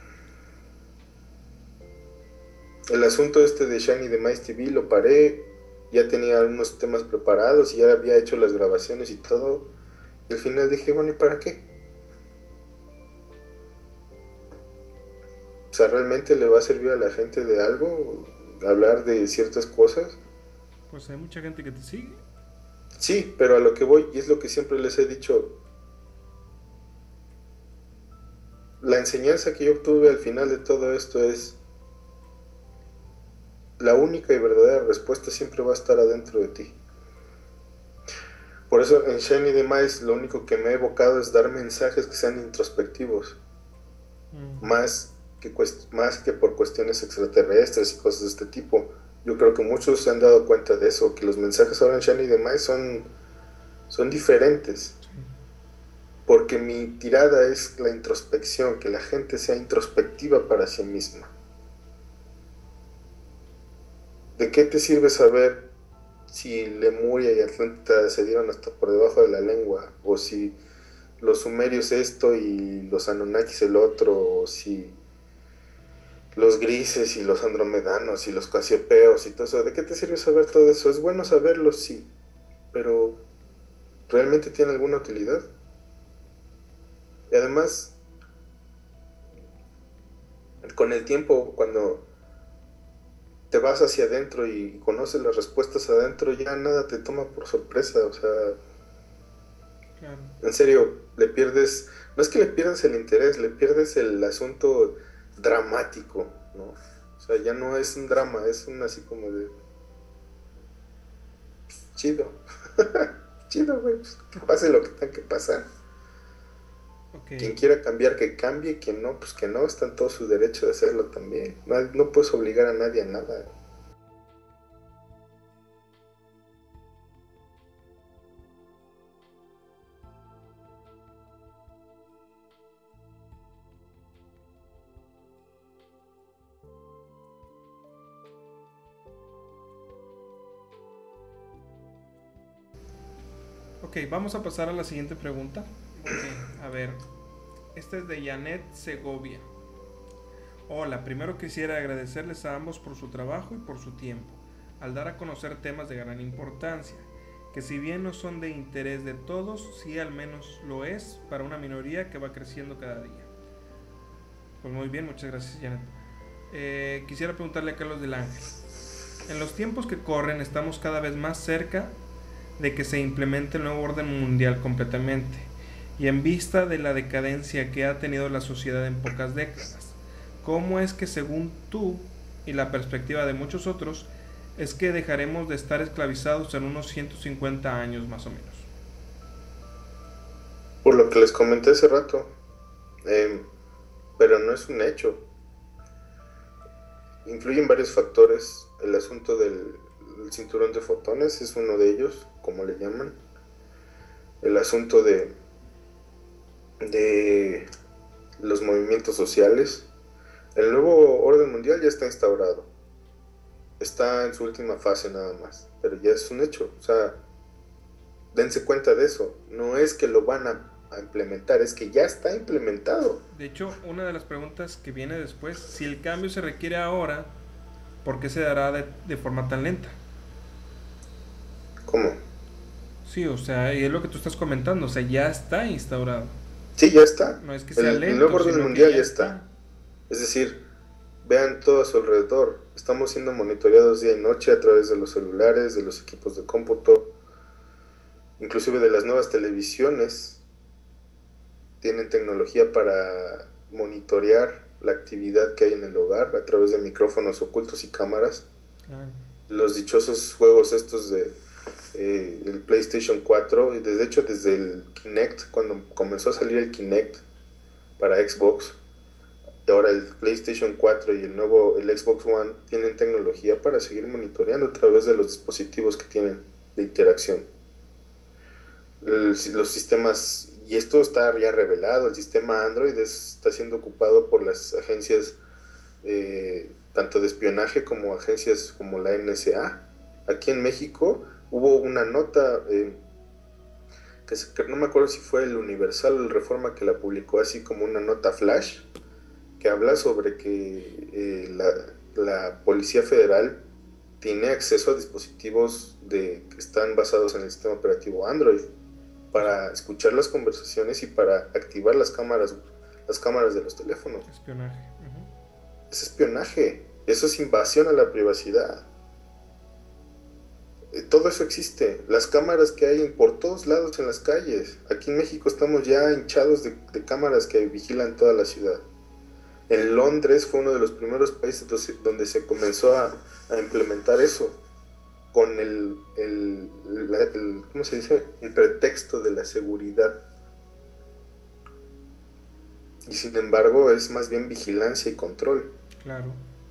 El asunto este de Shiny de Mice TV lo paré, ya tenía algunos temas preparados y ya había hecho las grabaciones y todo, y al final dije, bueno, ¿y para qué? O sea, ¿realmente le va a servir a la gente de algo hablar de ciertas cosas? Pues hay mucha gente que te sigue. Sí, pero a lo que voy, y es lo que siempre les he dicho, la enseñanza que yo obtuve al final de todo esto es, la única y verdadera respuesta siempre va a estar adentro de ti. Por eso en Shiny Demise lo único que me he evocado es dar mensajes que sean introspectivos, más que por cuestiones extraterrestres y cosas de este tipo. Yo creo que muchos se han dado cuenta de eso, que los mensajes ahora en Shiny Demise son diferentes. Porque mi tirada es la introspección, que la gente sea introspectiva para sí misma. ¿De qué te sirve saber si Lemuria y Atlántida se dieron hasta por debajo de la lengua? O si los sumerios esto y los Anunnakis el otro, o si los grises y los andromedanos y los casiopeos y todo eso. ¿De qué te sirve saber todo eso? Es bueno saberlo, sí, pero ¿realmente tiene alguna utilidad? Y además, con el tiempo, cuando te vas hacia adentro y conoces las respuestas adentro, ya nada te toma por sorpresa, o sea, Claro. en serio, no es que le pierdas el interés, le pierdes el asunto dramático, ¿no? O sea, ya no es un drama, es un así como de chido, chido, güey, pues, que pase lo que tenga que pasar. Okay. Quien quiera cambiar, que cambie, quien no, pues que no, está en todo su derecho de hacerlo también. No puedes obligar a nadie a nada. Ok, vamos a pasar a la siguiente pregunta. Ok, a ver, esta es de Janet Segovia. Hola, primero quisiera agradecerles a ambos por su trabajo y por su tiempo, al dar a conocer temas de gran importancia, que si bien no son de interés de todos, sí al menos lo es para una minoría que va creciendo cada día. Pues muy bien, muchas gracias, Janet. Quisiera preguntarle a Carlos del Ángel. En los tiempos que corren estamos cada vez más cerca de que se implemente el nuevo orden mundial completamente, y en vista de la decadencia que ha tenido la sociedad en pocas décadas, ¿cómo es que según tú y la perspectiva de muchos otros es que dejaremos de estar esclavizados en unos 150 años más o menos? Por lo que les comenté hace rato, pero no es un hecho. Influyen varios factores. El asunto del cinturón de fotones es uno de ellos, como le llaman. El asunto de los movimientos sociales. El nuevo orden mundial ya está instaurado. Está en su última fase nada más, pero ya es un hecho. O sea, dense cuenta de eso. No es que lo van a implementar, es que ya está implementado. De hecho, una de las preguntas que viene después, si el cambio se requiere ahora, ¿por qué se dará de forma tan lenta? ¿Cómo? Sí, o sea, y es lo que tú estás comentando, o sea, ya está instaurado. Sí, ya está. No es que sea lento, el nuevo orden sino mundial que ya está. Es decir, vean todo a su alrededor. Estamos siendo monitoreados día y noche a través de los celulares, de los equipos de cómputo, inclusive de las nuevas televisiones. Tienen tecnología para monitorear la actividad que hay en el hogar a través de micrófonos ocultos y cámaras. Claro. Los dichosos juegos estos de el PlayStation 4, y de hecho desde el Kinect, cuando comenzó a salir el Kinect para Xbox, y ahora el PlayStation 4 y el Xbox One tienen tecnología para seguir monitoreando a través de los dispositivos que tienen de interacción. Los sistemas, y esto está ya revelado, el sistema Android está siendo ocupado por las agencias tanto de espionaje como agencias como la NSA. Aquí en México hubo una nota que no me acuerdo si fue el Universal o el Reforma que la publicó así como una nota flash, que habla sobre que la Policía Federal tiene acceso a dispositivos que están basados en el sistema operativo Android para escuchar las conversaciones y para activar las cámaras de los teléfonos. Espionaje. Es espionaje, eso es invasión a la privacidad. Todo eso existe. Las cámaras que hay por todos lados en las calles. Aquí en México estamos ya hinchados de cámaras que vigilan toda la ciudad. En Londres fue uno de los primeros países donde se comenzó a implementar eso, con ¿cómo se dice? El pretexto de la seguridad. Y sin embargo es más bien vigilancia y control. Claro.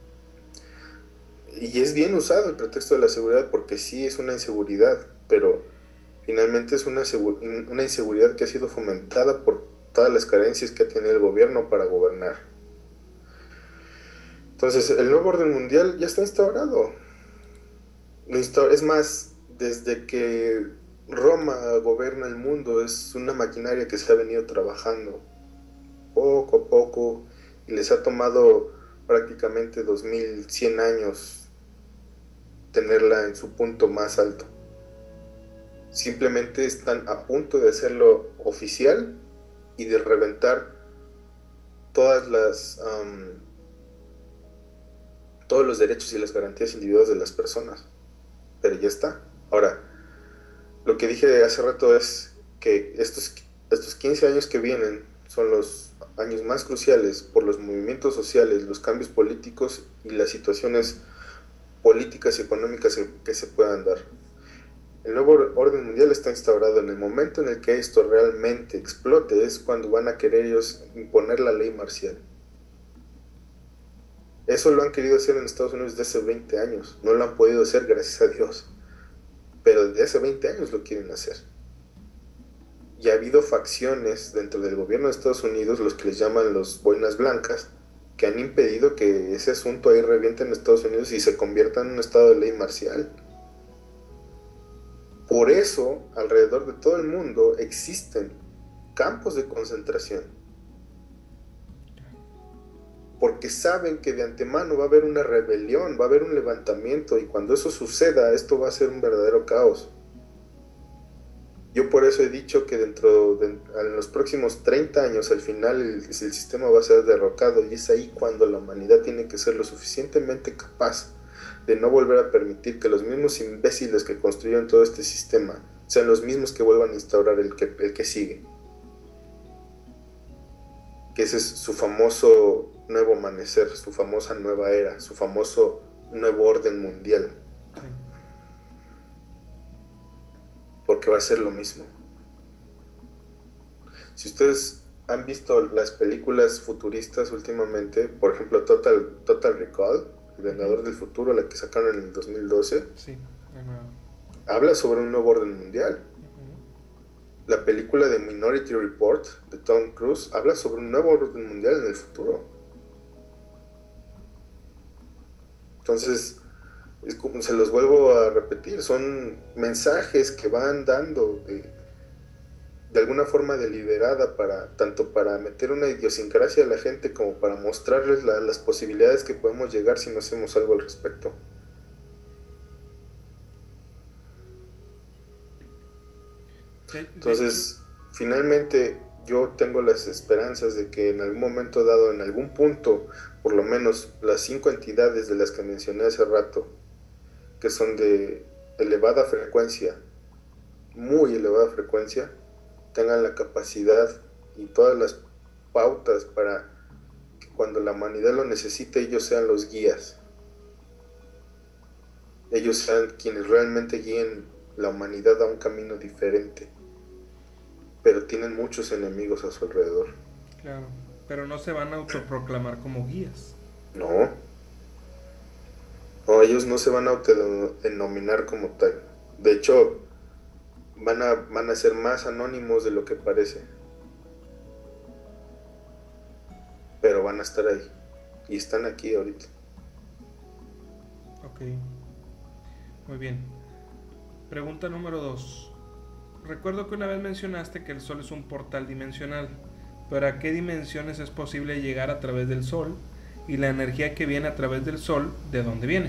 Y es bien usado el pretexto de la seguridad porque sí es una inseguridad, pero finalmente es una inseguridad que ha sido fomentada por todas las carencias que ha tenido el gobierno para gobernar. Entonces, el nuevo orden mundial ya está instaurado. Es más, desde que Roma gobierna el mundo, es una maquinaria que se ha venido trabajando poco a poco y les ha tomado prácticamente 2100 años tenerla en su punto más alto. Simplemente están a punto de hacerlo oficial y de reventar todos los derechos y las garantías individuales de las personas. Pero ya está. Ahora, lo que dije hace rato es que estos 15 años que vienen son los años más cruciales por los movimientos sociales, los cambios políticos y las situaciones políticas y económicas que se puedan dar. El nuevo orden mundial está instaurado. En el momento en el que esto realmente explote es cuando van a querer ellos imponer la ley marcial. Eso lo han querido hacer en Estados Unidos desde hace 20 años. No lo han podido hacer, gracias a Dios. Pero desde hace 20 años lo quieren hacer. Y ha habido facciones dentro del gobierno de Estados Unidos, los que les llaman los boinas blancas, que han impedido que ese asunto ahí reviente en Estados Unidos y se convierta en un estado de ley marcial. Por eso, alrededor de todo el mundo existen campos de concentración. Porque saben que de antemano va a haber una rebelión, va a haber un levantamiento, y cuando eso suceda, esto va a ser un verdadero caos. Yo por eso he dicho que en los próximos 30 años, al final, el sistema va a ser derrocado, y es ahí cuando la humanidad tiene que ser lo suficientemente capaz de no volver a permitir que los mismos imbéciles que construyeron todo este sistema sean los mismos que vuelvan a instaurar el que sigue. Que ese es su famoso nuevo amanecer, su famosa nueva era, su famoso nuevo orden mundial. Porque va a ser lo mismo. Si ustedes han visto las películas futuristas últimamente, por ejemplo Total Recall, El Vengador del Futuro, la que sacaron en el 2012, sí, habla sobre un nuevo orden mundial. La película de Minority Report de Tom Cruise habla sobre un nuevo orden mundial en el futuro. Entonces, es como, se los vuelvo a repetir, son mensajes que van dando de alguna forma deliberada, tanto para meter una idiosincrasia a la gente como para mostrarles las posibilidades que podemos llegar si no hacemos algo al respecto. Entonces, finalmente yo tengo las esperanzas de que en algún momento dado, en algún punto, por lo menos las 5 entidades de las que mencioné hace rato, que son de elevada frecuencia, muy elevada frecuencia, tengan la capacidad y todas las pautas para que cuando la humanidad lo necesite, ellos sean los guías. Ellos sean quienes realmente guíen la humanidad a un camino diferente. Pero tienen muchos enemigos a su alrededor. Claro, pero no se van a autoproclamar como guías. No, ellos no se van a autodenominar como tal. De hecho, van a ser más anónimos de lo que parece. Pero van a estar ahí. Y están aquí ahorita. Ok, muy bien. Pregunta número 2. Recuerdo que una vez mencionaste que el Sol es un portal dimensional, pero ¿a qué dimensiones es posible llegar a través del Sol? Y la energía que viene a través del Sol, ¿de dónde viene?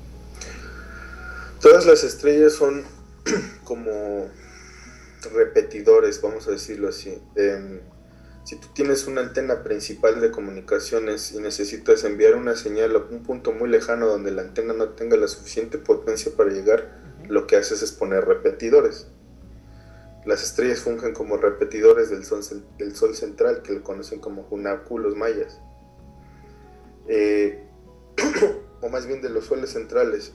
Todas las estrellas son como repetidores, vamos a decirlo así. Si tú tienes una antena principal de comunicaciones y necesitas enviar una señal a un punto muy lejano donde la antena no tenga la suficiente potencia para llegar, lo que haces es poner repetidores. Las estrellas fungen como repetidores del sol central, que lo conocen como Hunahku mayas. O más bien de los soles centrales.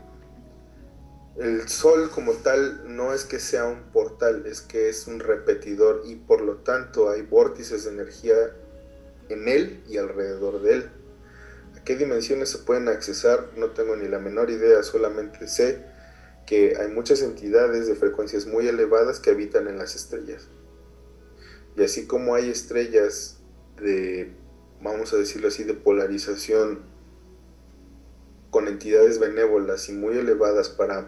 El sol como tal no es que sea un portal, es que es un repetidor, y por lo tanto hay vórtices de energía en él y alrededor de él. ¿A qué dimensiones se pueden accesar? No tengo ni la menor idea, solamente sé que hay muchas entidades de frecuencias muy elevadas que habitan en las estrellas. Y así como hay estrellas de, vamos a decirlo así, de polarización con entidades benévolas y muy elevadas para,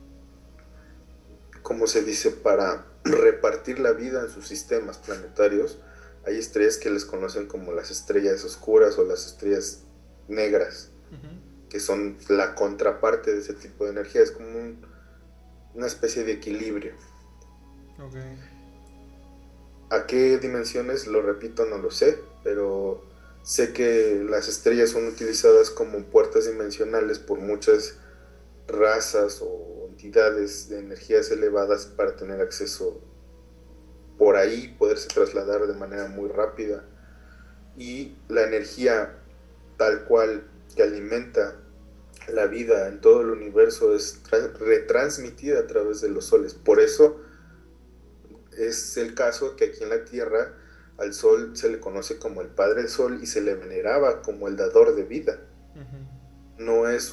¿cómo se dice?, para repartir la vida en sus sistemas planetarios, hay estrellas que les conocen como las estrellas oscuras o las estrellas negras, que son la contraparte de ese tipo de energía. Es como una especie de equilibrio. Okay. ¿A qué dimensiones? Lo repito, no lo sé, pero sé que las estrellas son utilizadas como puertas dimensionales por muchas razas o entidades de energías elevadas para tener acceso por ahí, poderse trasladar de manera muy rápida. Y la energía tal cual que alimenta la vida en todo el universo es retransmitida a través de los soles. Por eso es el caso que aquí en la Tierra al Sol se le conoce como el Padre del Sol y se le veneraba como el dador de vida. No es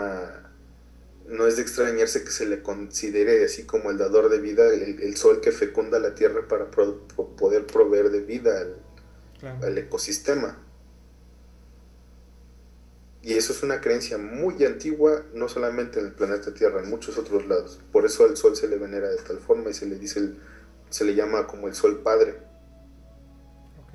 de extrañarse que se le considere así como el dador de vida, el Sol que fecunda la Tierra para poder proveer de vida al ecosistema. Y eso es una creencia muy antigua, no solamente en el planeta Tierra, en muchos otros lados. Por eso al sol se le venera de tal forma y se le dice se le llama como el sol padre. Ok.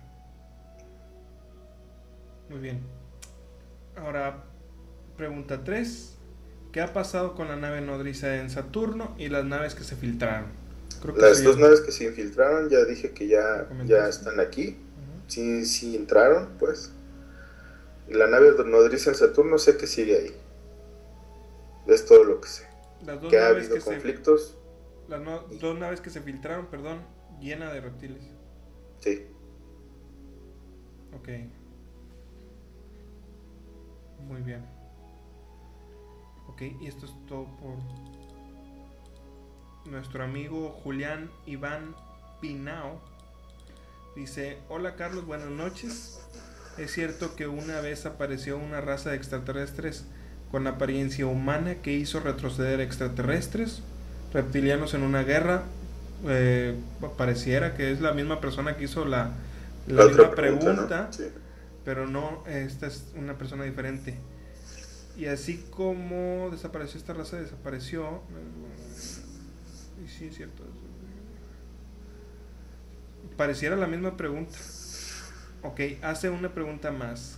Muy bien. Ahora, pregunta 3. ¿Qué ha pasado con la nave nodriza en Saturno y las naves que se filtraron? Creo que Las dos naves que se infiltraron, ya dije que ya comentaste. están aquí. Ujú. Sí entraron, pues. Y la nave nodriza en Saturno sé que sigue ahí. Es todo lo que sé. Las dos Que ha naves habido que conflictos. dos naves que se filtraron, perdón, llena de reptiles. Sí. Ok. Muy bien. Ok, y esto es todo por nuestro amigo Julián Iván Pinao. Dice: hola Carlos, buenas noches. Es cierto que una vez apareció una raza de extraterrestres con apariencia humana que hizo retroceder extraterrestres, reptilianos en una guerra. Pareciera que es la misma persona que hizo la misma pregunta, ¿no? Sí. pero no, esta es una persona diferente. Y así como desapareció esta raza, desapareció. Y sí, es cierto. Pareciera la misma pregunta. Ok, hace una pregunta más.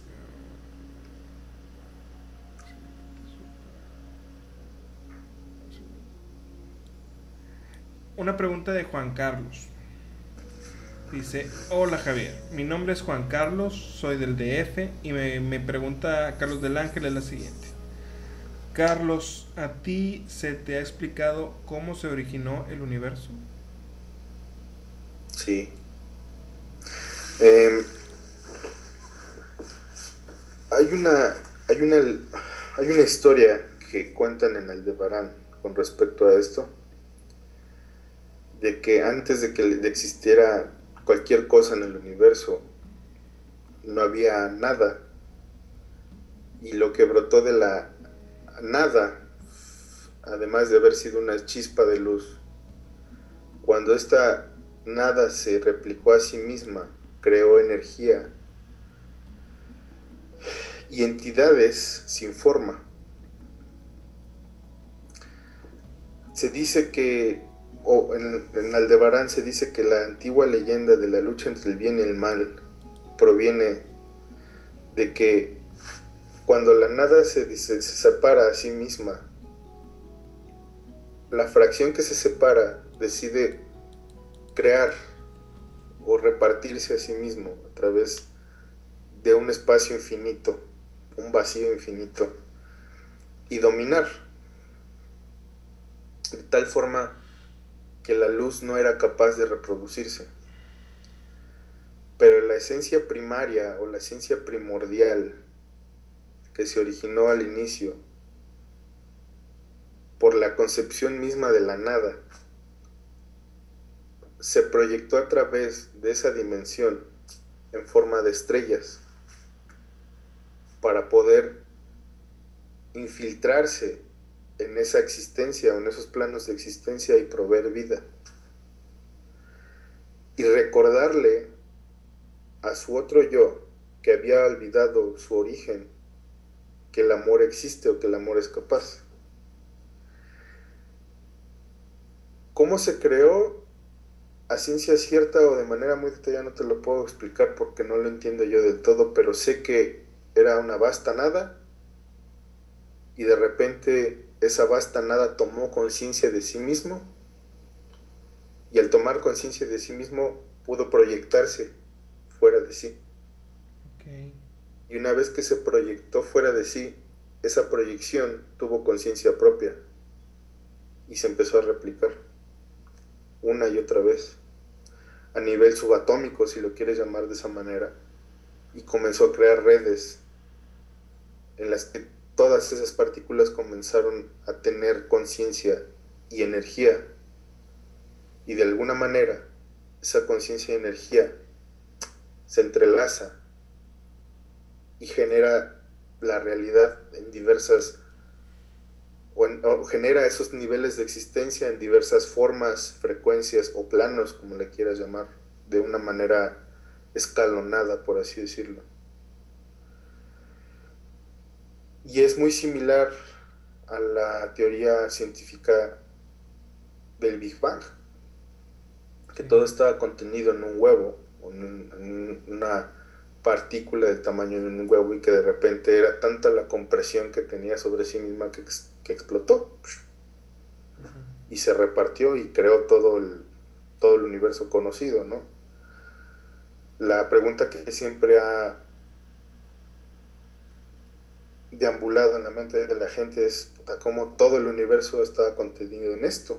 Una pregunta de Juan Carlos. Dice: hola Javier, mi nombre es Juan Carlos, soy del DF y me pregunta Carlos del Ángel es la siguiente. Carlos, ¿a ti se te ha explicado cómo se originó el universo? Sí. Hay una historia que cuentan en Aldebarán con respecto a esto, de que antes de que existiera cualquier cosa en el universo, no había nada, y lo que brotó de la nada, además de haber sido una chispa de luz, cuando esta nada se replicó a sí misma, creó energía y entidades sin forma. Se dice que, en Aldebarán se dice que la antigua leyenda de la lucha entre el bien y el mal proviene de que cuando la nada se separa a sí misma, la fracción que se separa decide crear o repartirse a sí mismo a través de un espacio infinito, un vacío infinito, y dominar, de tal forma que la luz no era capaz de reproducirse. Pero la esencia primaria o la esencia primordial que se originó al inicio por la concepción misma de la nada, se proyectó a través de esa dimensión en forma de estrellas para poder infiltrarse en esa existencia o en esos planos de existencia y proveer vida. Y recordarle a su otro yo que había olvidado su origen, que el amor existe o que el amor es capaz. ¿Cómo se creó? A ciencia cierta o de manera muy detallada no te lo puedo explicar porque no lo entiendo yo del todo, pero sé que era una vasta nada y de repente esa vasta nada tomó conciencia de sí mismo y al tomar conciencia de sí mismo pudo proyectarse fuera de sí. Okay. Y una vez que se proyectó fuera de sí, esa proyección tuvo conciencia propia y se empezó a replicar una y otra vez a nivel subatómico, si lo quieres llamar de esa manera, y comenzó a crear redes en las que todas esas partículas comenzaron a tener conciencia y energía, y de alguna manera esa conciencia y energía se entrelaza y genera la realidad en diversas, o genera esos niveles de existencia en diversas formas, frecuencias o planos, como le quieras llamar, de una manera escalonada, por así decirlo. Y es muy similar a la teoría científica del Big Bang, que Sí. todo estaba contenido en un huevo, o en una partícula del tamaño de un huevo, y que de repente era tanta la compresión que tenía sobre sí misma que explotó Ujú. y se repartió y creó todo el universo conocido, ¿no? La pregunta que siempre ha deambulado en la mente de la gente es puta, cómo todo el universo está contenido en esto.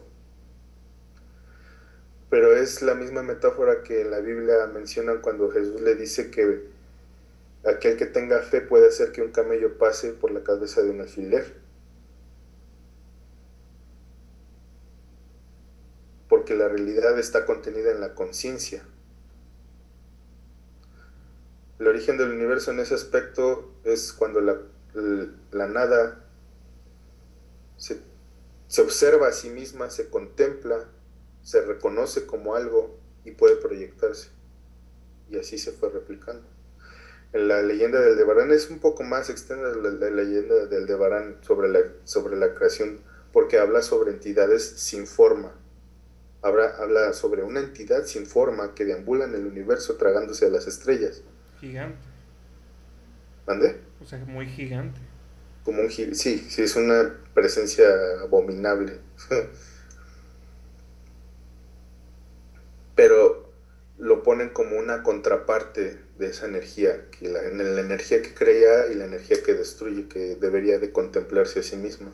Pero es la misma metáfora que en la Biblia mencionan cuando Jesús le dice que aquel que tenga fe puede hacer que un camello pase por la cabeza de un alfiler, porque la realidad está contenida en la conciencia. El origen del universo en ese aspecto es cuando la nada se, se observa a sí misma, se contempla, se reconoce como algo y puede proyectarse. Y así se fue replicando. En la leyenda del Aldebarán es un poco más extensa la leyenda del Aldebarán sobre la creación, porque habla sobre entidades sin forma. Habla sobre una entidad sin forma que deambula en el universo tragándose a las estrellas. Gigante. ¿Mande? O sea, muy gigante. Como un gil. Sí, sí, es una presencia abominable. Pero lo ponen como una contraparte de esa energía, la energía que crea y la energía que destruye, que debería de contemplarse a sí misma.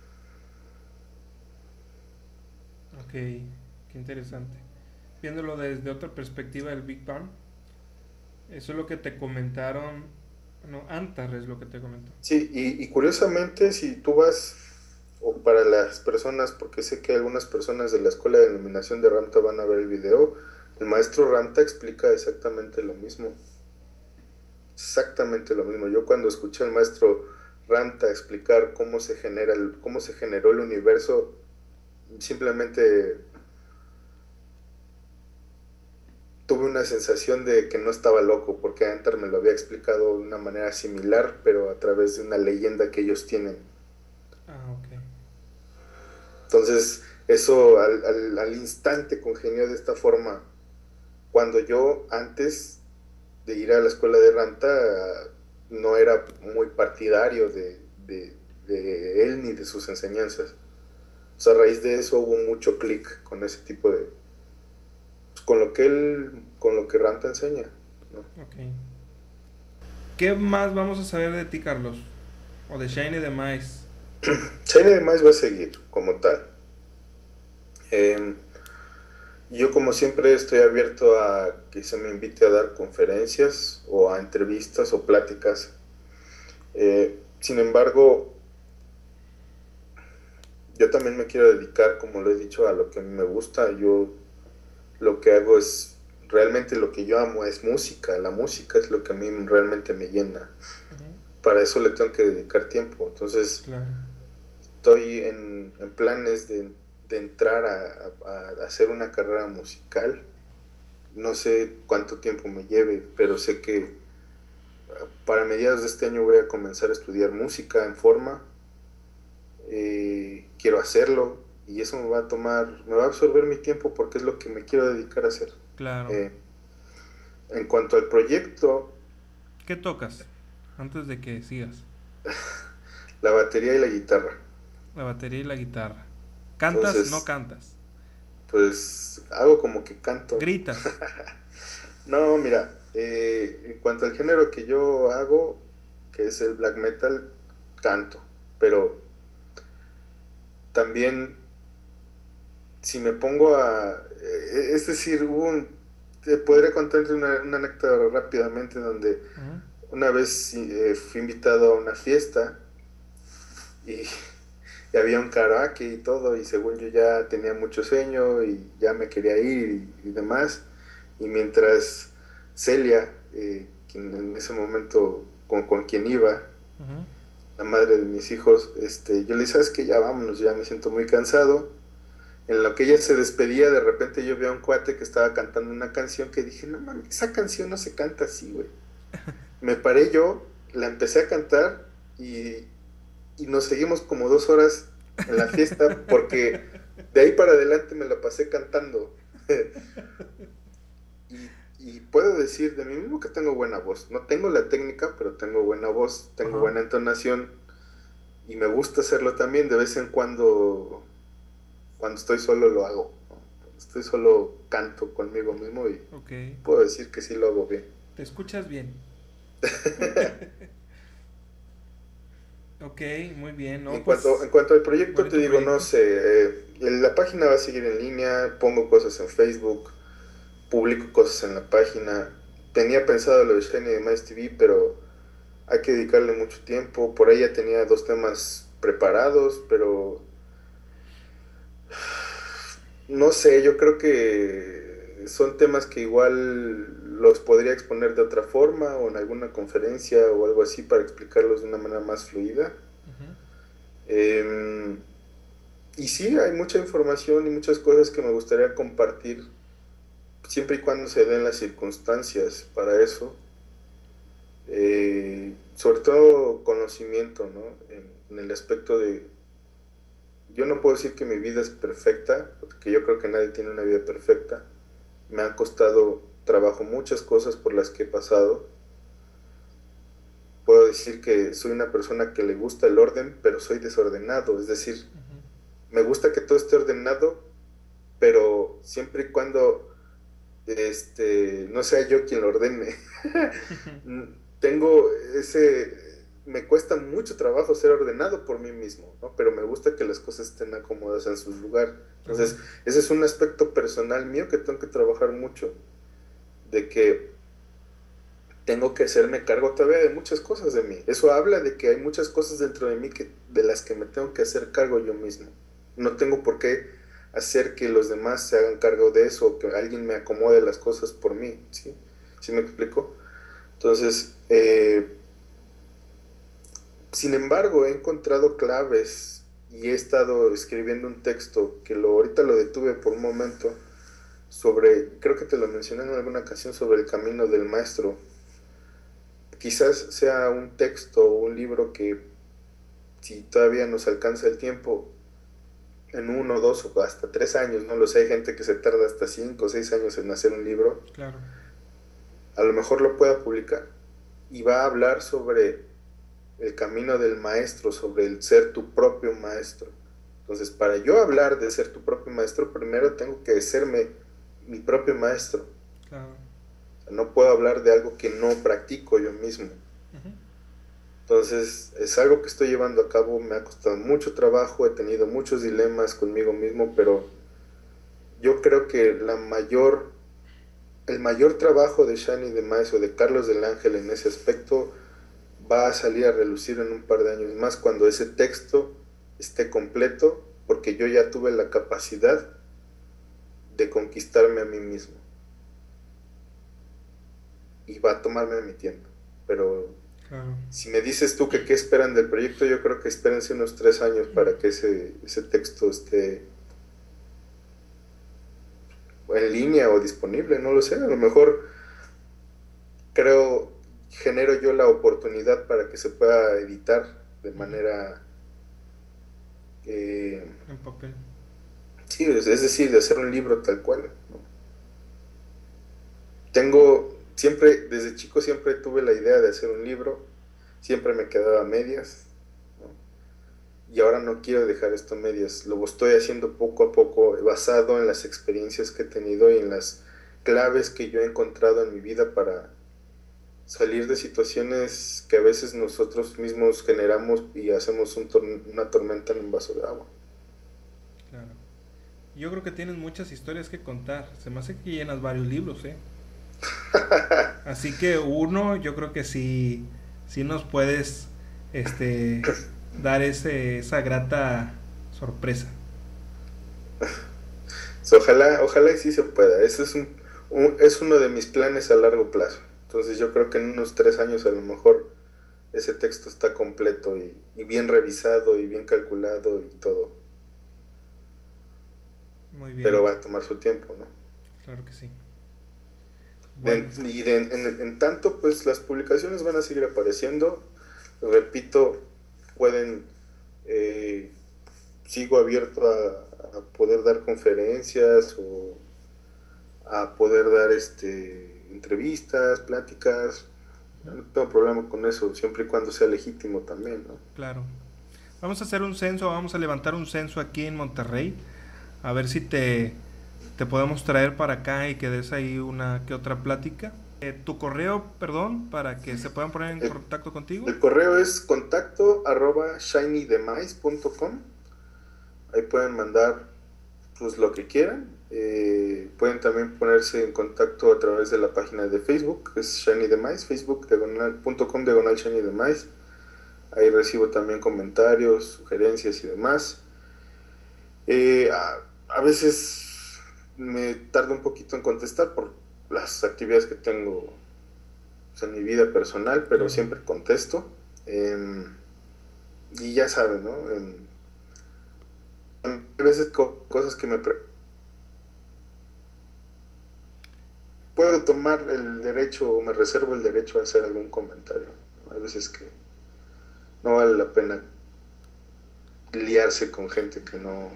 Ok, qué interesante. Viéndolo desde otra perspectiva del Big Bang, eso es lo que te comentaron, no, Antar es lo que te comentó. Sí, y curiosamente, si tú vas, o para las personas, porque sé que algunas personas de la Escuela de Iluminación de Ramta van a ver el video, el maestro Ramta explica exactamente lo mismo. Exactamente lo mismo. Yo cuando escuché al maestro Ramta explicar cómo se generó el universo, simplemente tuve una sensación de que no estaba loco, porque Antar me lo había explicado de una manera similar, pero a través de una leyenda que ellos tienen. Ah, ok. Entonces, eso al instante congenió de esta forma. Cuando yo, antes de ir a la escuela de Ramta, no era muy partidario de él ni de sus enseñanzas. O sea, a raíz de eso hubo mucho clic con ese tipo de, pues, con lo que Ramta enseña, ¿no? Ok. ¿Qué más vamos a saber de ti, Carlos? O de Shiny de Mice. China además va a seguir como tal. Eh, yo como siempre estoy abierto a que se me invite a dar conferencias o a entrevistas o pláticas. Sin embargo, yo también me quiero dedicar, como lo he dicho, a lo que a mí me gusta. Yo lo que hago es, realmente lo que yo amo es música. La música es lo que a mí realmente me llena. Ujú. Para eso le tengo que dedicar tiempo. Entonces, Claro. estoy en planes de entrar a hacer una carrera musical. No sé cuánto tiempo me lleve, pero sé que para mediados de este año voy a comenzar a estudiar música en forma. Quiero hacerlo y eso me va a absorber mi tiempo porque es lo que me quiero dedicar a hacer. Claro. Eh, en cuanto al proyecto, ¿Qué tocas? Antes de que sigas. la batería y la guitarra. La batería y la guitarra. ¿Cantas? No Entonces, cantas. pues hago como que canto. Gritas. No, mira, en cuanto al género que yo hago, que es el black metal, canto, pero también si me pongo es decir, te podría contarte una anécdota rápidamente donde Ujú. una vez fui invitado a una fiesta y, y había un karaoke y todo, y según yo ya tenía mucho sueño y ya me quería ir y demás, y mientras Celia, quien en ese momento con quien iba, Ujú. la madre de mis hijos, yo le dije, ¿sabes qué? Ya vámonos, ya me siento muy cansado. En lo que ella se despedía, de repente yo vi a un cuate que estaba cantando una canción que dije, no mames, esa canción no se canta así, güey. Me paré yo, la empecé a cantar y y nos seguimos como 2 horas en la fiesta porque de ahí para adelante me la pasé cantando. Y puedo decir de mí mismo que tengo buena voz. No tengo la técnica, pero tengo buena voz, tengo buena entonación y me gusta hacerlo también. De vez en cuando estoy solo lo hago, ¿no? Cuando estoy solo canto conmigo mismo y puedo decir que sí lo hago bien. Te escuchas bien. Ok, muy bien. ¿No? En cuanto al proyecto, te digo, no sé, la página va a seguir en línea, pongo cosas en Facebook, publico cosas en la página. Tenía pensado lo de Shiny de Mice TV, pero hay que dedicarle mucho tiempo. Por ahí ya tenía 2 temas preparados, pero no sé, yo creo que son temas que igual los podría exponer de otra forma o en alguna conferencia o algo así para explicarlos de una manera más fluida. Y sí, hay mucha información y muchas cosas que me gustaría compartir siempre y cuando se den las circunstancias para eso. Sobre todo conocimiento, ¿no? En el aspecto de, yo no puedo decir que mi vida es perfecta, porque yo creo que nadie tiene una vida perfecta. Me han costado trabajo muchas cosas por las que he pasado. Puedo decir que soy una persona que le gusta el orden, pero soy desordenado, es decir, me gusta que todo esté ordenado, pero siempre y cuando no sea yo quien lo ordene. Tengo me cuesta mucho trabajo ser ordenado por mí mismo, ¿no? Pero me gusta que las cosas estén acomodadas en su lugar. Entonces, ese es un aspecto personal mío que tengo que trabajar mucho, de que tengo que hacerme cargo todavía de muchas cosas de mí. Eso habla de que hay muchas cosas dentro de mí de las que me tengo que hacer cargo yo mismo. No tengo por qué hacer que los demás se hagan cargo de eso, o que alguien me acomode las cosas por mí, ¿sí? ¿Sí me explico? Entonces, sin embargo, he encontrado claves y he estado escribiendo un texto que ahorita lo detuve por un momento creo que te lo mencioné en alguna ocasión, sobre el camino del maestro. Quizás sea un texto o un libro que, si todavía nos alcanza el tiempo, en 1, 2 o hasta 3 años, no lo sé, hay gente que se tarda hasta 5 o 6 años en hacer un libro. Claro. A lo mejor lo pueda publicar y va a hablar sobre el camino del maestro, sobre el ser tu propio maestro. Entonces, para yo hablar de ser tu propio maestro, primero tengo que serme mi propio maestro. Claro. O sea, no puedo hablar de algo que no practico yo mismo. Entonces, es algo que estoy llevando a cabo, me ha costado mucho trabajo, he tenido muchos dilemas conmigo mismo, pero yo creo que el mayor trabajo de Shani de Maestro, de Carlos del Ángel en ese aspecto, va a salir a relucir en un par de años más, cuando ese texto esté completo, porque yo ya tuve la capacidad de conquistarme a mí mismo. Y va a tomarme mi tiempo, pero claro. Si me dices tú que qué esperan del proyecto, yo creo que espérense unos 3 años para que ese texto esté en línea o disponible, no lo sé. A lo mejor genero yo la oportunidad para que se pueda editar de manera en papel. Sí, es decir, de hacer un libro tal cual, ¿no? Desde chico siempre tuve la idea de hacer un libro, siempre me quedaba a medias, ¿no? Y ahora no quiero dejar esto a medias, lo estoy haciendo poco a poco, basado en las experiencias que he tenido y en las claves que yo he encontrado en mi vida para salir de situaciones que a veces nosotros mismos generamos y hacemos una tormenta en un vaso de agua. Claro. Yo creo que tienes muchas historias que contar. Se me hace que llenas varios libros, ¿eh? Así que yo creo que sí nos puedes dar esa grata sorpresa. Ojalá y sí se pueda. Ese es uno de mis planes a largo plazo. Entonces yo creo que en unos 3 años a lo mejor ese texto está completo y bien revisado y bien calculado y todo. Muy bien. Pero va a tomar su tiempo, ¿no? Claro que sí. Bueno. En tanto, pues las publicaciones van a seguir apareciendo. Repito, pueden Eh, Sigo abierto a poder dar conferencias o a poder dar entrevistas, pláticas. No tengo problema con eso, siempre y cuando sea legítimo también, ¿no? Claro. Vamos a hacer un censo, vamos a levantar un censo aquí en Monterrey, a ver si te podemos traer para acá y que des ahí una que otra plática. Tu correo, perdón, para que se puedan poner en contacto contigo. El correo es contacto@shinydemise.com. Ahí pueden mandar pues lo que quieran. Pueden también ponerse en contacto a través de la página de Facebook, que es Shiny Demise, facebook.com/Shiny Demise. Ahí recibo también comentarios, sugerencias y demás. A veces me tardo un poquito en contestar por las actividades que tengo, pues, en mi vida personal, pero siempre contesto. Y ya saben, ¿no? A veces cosas que puedo tomar el derecho o me reservo el derecho a hacer algún comentario. Hay veces que no vale la pena liarse con gente que no,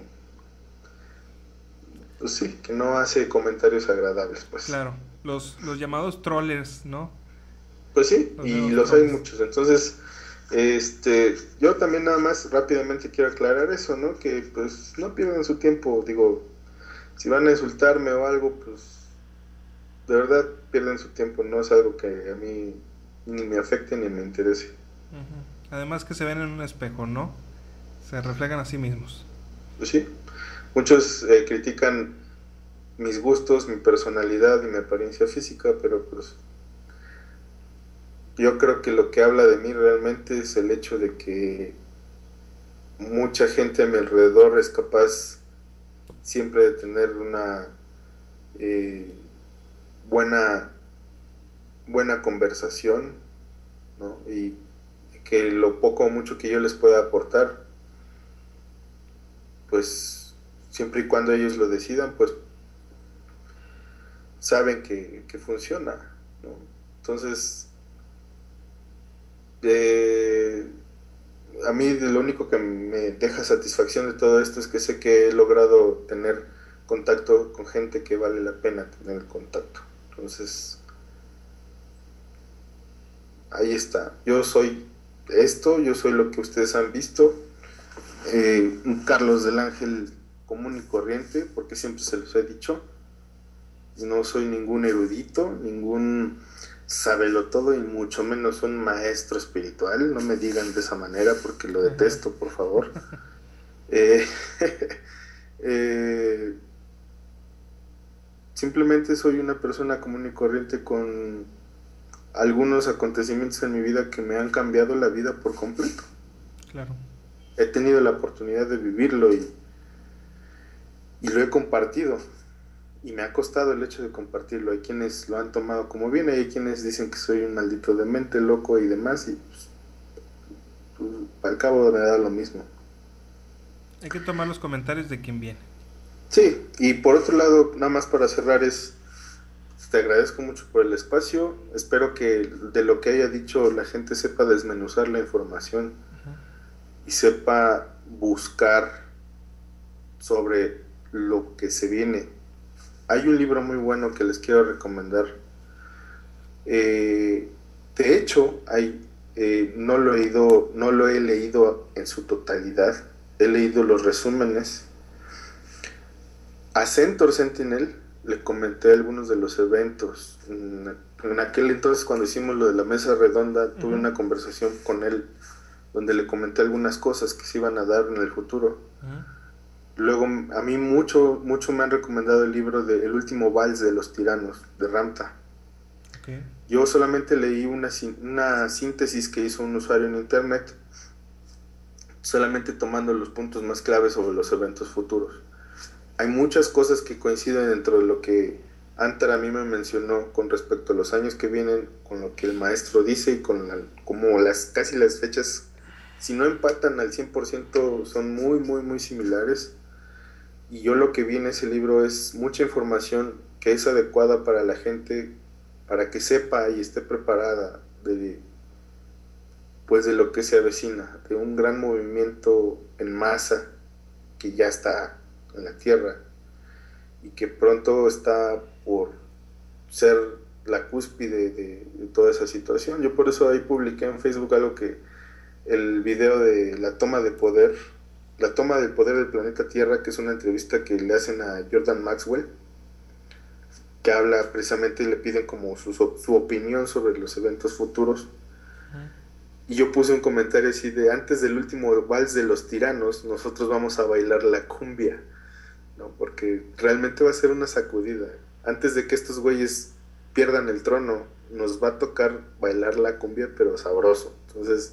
pues sí, que no hace comentarios agradables, pues. Claro, los llamados trollers, ¿no? Pues sí, y los hay muchos. Entonces, yo también nada más rápidamente quiero aclarar eso, ¿no? Que pues no pierdan su tiempo, digo, si van a insultarme o algo, pues de verdad pierden su tiempo, no es algo que a mí ni me afecte ni me interese. Además que se ven en un espejo, ¿no? Se reflejan a sí mismos. Pues sí, muchos critican mis gustos, mi personalidad y mi apariencia física, pero pues yo creo que lo que habla de mí realmente es el hecho de que mucha gente a mi alrededor es capaz siempre de tener una buena conversación, ¿no? Y que lo poco o mucho que yo les pueda aportar, pues siempre y cuando ellos lo decidan, pues saben que funciona, ¿no? Entonces, a mí lo único que me deja satisfacción de todo esto es que sé que he logrado tener contacto con gente que vale la pena tener contacto. Entonces, ahí está. Yo soy lo que ustedes han visto. Un Carlos del Ángel común y corriente, porque siempre se los he dicho. No soy ningún erudito, ningún sabelotodo y mucho menos un maestro espiritual. No me digan de esa manera porque lo detesto, por favor. Simplemente soy una persona común y corriente con algunos acontecimientos en mi vida que me han cambiado la vida por completo. Claro. He tenido la oportunidad de vivirlo y lo he compartido. Y me ha costado el hecho de compartirlo. Hay quienes lo han tomado como bien, hay quienes dicen que soy un maldito demente, loco y demás, y pues, al cabo me da lo mismo. Hay que tomar los comentarios de quien viene. Sí, y por otro lado, nada más para cerrar te agradezco mucho por el espacio. Espero que de lo que haya dicho la gente sepa desmenuzar la información y sepa buscar sobre lo que se viene. Hay un libro muy bueno que les quiero recomendar. De hecho, no lo he leído en su totalidad. He leído los resúmenes. A Centaur Sentinel le comenté algunos de los eventos. En aquel entonces, cuando hicimos lo de la mesa redonda, tuve una conversación con él donde le comenté algunas cosas que se iban a dar en el futuro. Luego, a mí mucho me han recomendado el libro de El último vals de los tiranos, de Ramtha. Okay. Yo solamente leí una síntesis que hizo un usuario en internet, solamente tomando los puntos más claves sobre los eventos futuros. Hay muchas cosas que coinciden dentro de lo que Antar a mí me mencionó con respecto a los años que vienen, con lo que el maestro dice y con casi las fechas, si no empatan al 100%, son muy, muy, muy similares. Y yo lo que vi en ese libro es mucha información que es adecuada para la gente, para que sepa y esté preparada pues de lo que se avecina, de un gran movimiento en masa que ya está en la Tierra y que pronto está por ser la cúspide de toda esa situación. Yo por eso ahí publiqué en Facebook algo que el video de la toma del poder del planeta Tierra, que es una entrevista que le hacen a Jordan Maxwell, que habla precisamente y le piden como su opinión sobre los eventos futuros. Y yo puse un comentario así de: antes del último vals de los tiranos, nosotros vamos a bailar la cumbia, ¿no? Porque realmente va a ser una sacudida. Antes de que estos güeyes pierdan el trono, nos va a tocar bailar la cumbia, pero sabroso. Entonces,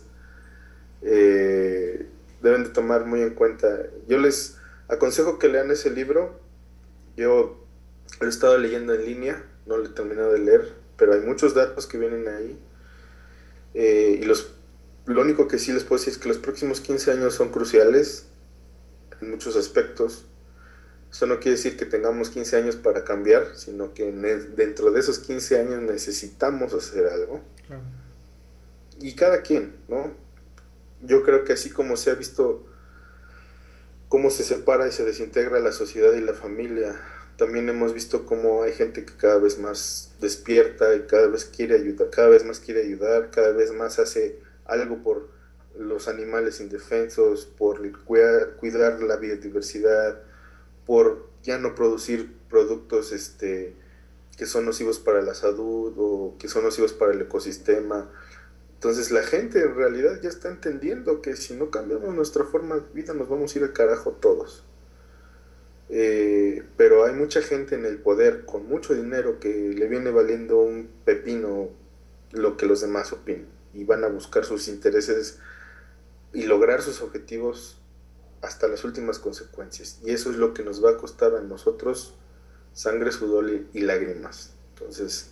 deben de tomar muy en cuenta. Yo les aconsejo que lean ese libro. Yo lo he estado leyendo en línea, no lo he terminado de leer, pero hay muchos datos que vienen ahí. Lo único que sí les puedo decir es que los próximos 15 años son cruciales en muchos aspectos. Eso no quiere decir que tengamos 15 años para cambiar, sino que dentro de esos 15 años necesitamos hacer algo. Claro. Y cada quien, ¿no? Yo creo que así como se ha visto cómo se separa y se desintegra la sociedad y la familia, también hemos visto cómo hay gente que cada vez más despierta y cada vez quiere ayudar, cada vez más hace algo por los animales indefensos, por cuidar la biodiversidad, por ya no producir productos que son nocivos para la salud o que son nocivos para el ecosistema. Entonces la gente en realidad ya está entendiendo que si no cambiamos nuestra forma de vida nos vamos a ir al carajo todos. Pero hay mucha gente en el poder con mucho dinero que le viene valiendo un pepino lo que los demás opinen, y van a buscar sus intereses y lograr sus objetivos hasta las últimas consecuencias, y eso es lo que nos va a costar a nosotros sangre, sudor y lágrimas. Entonces,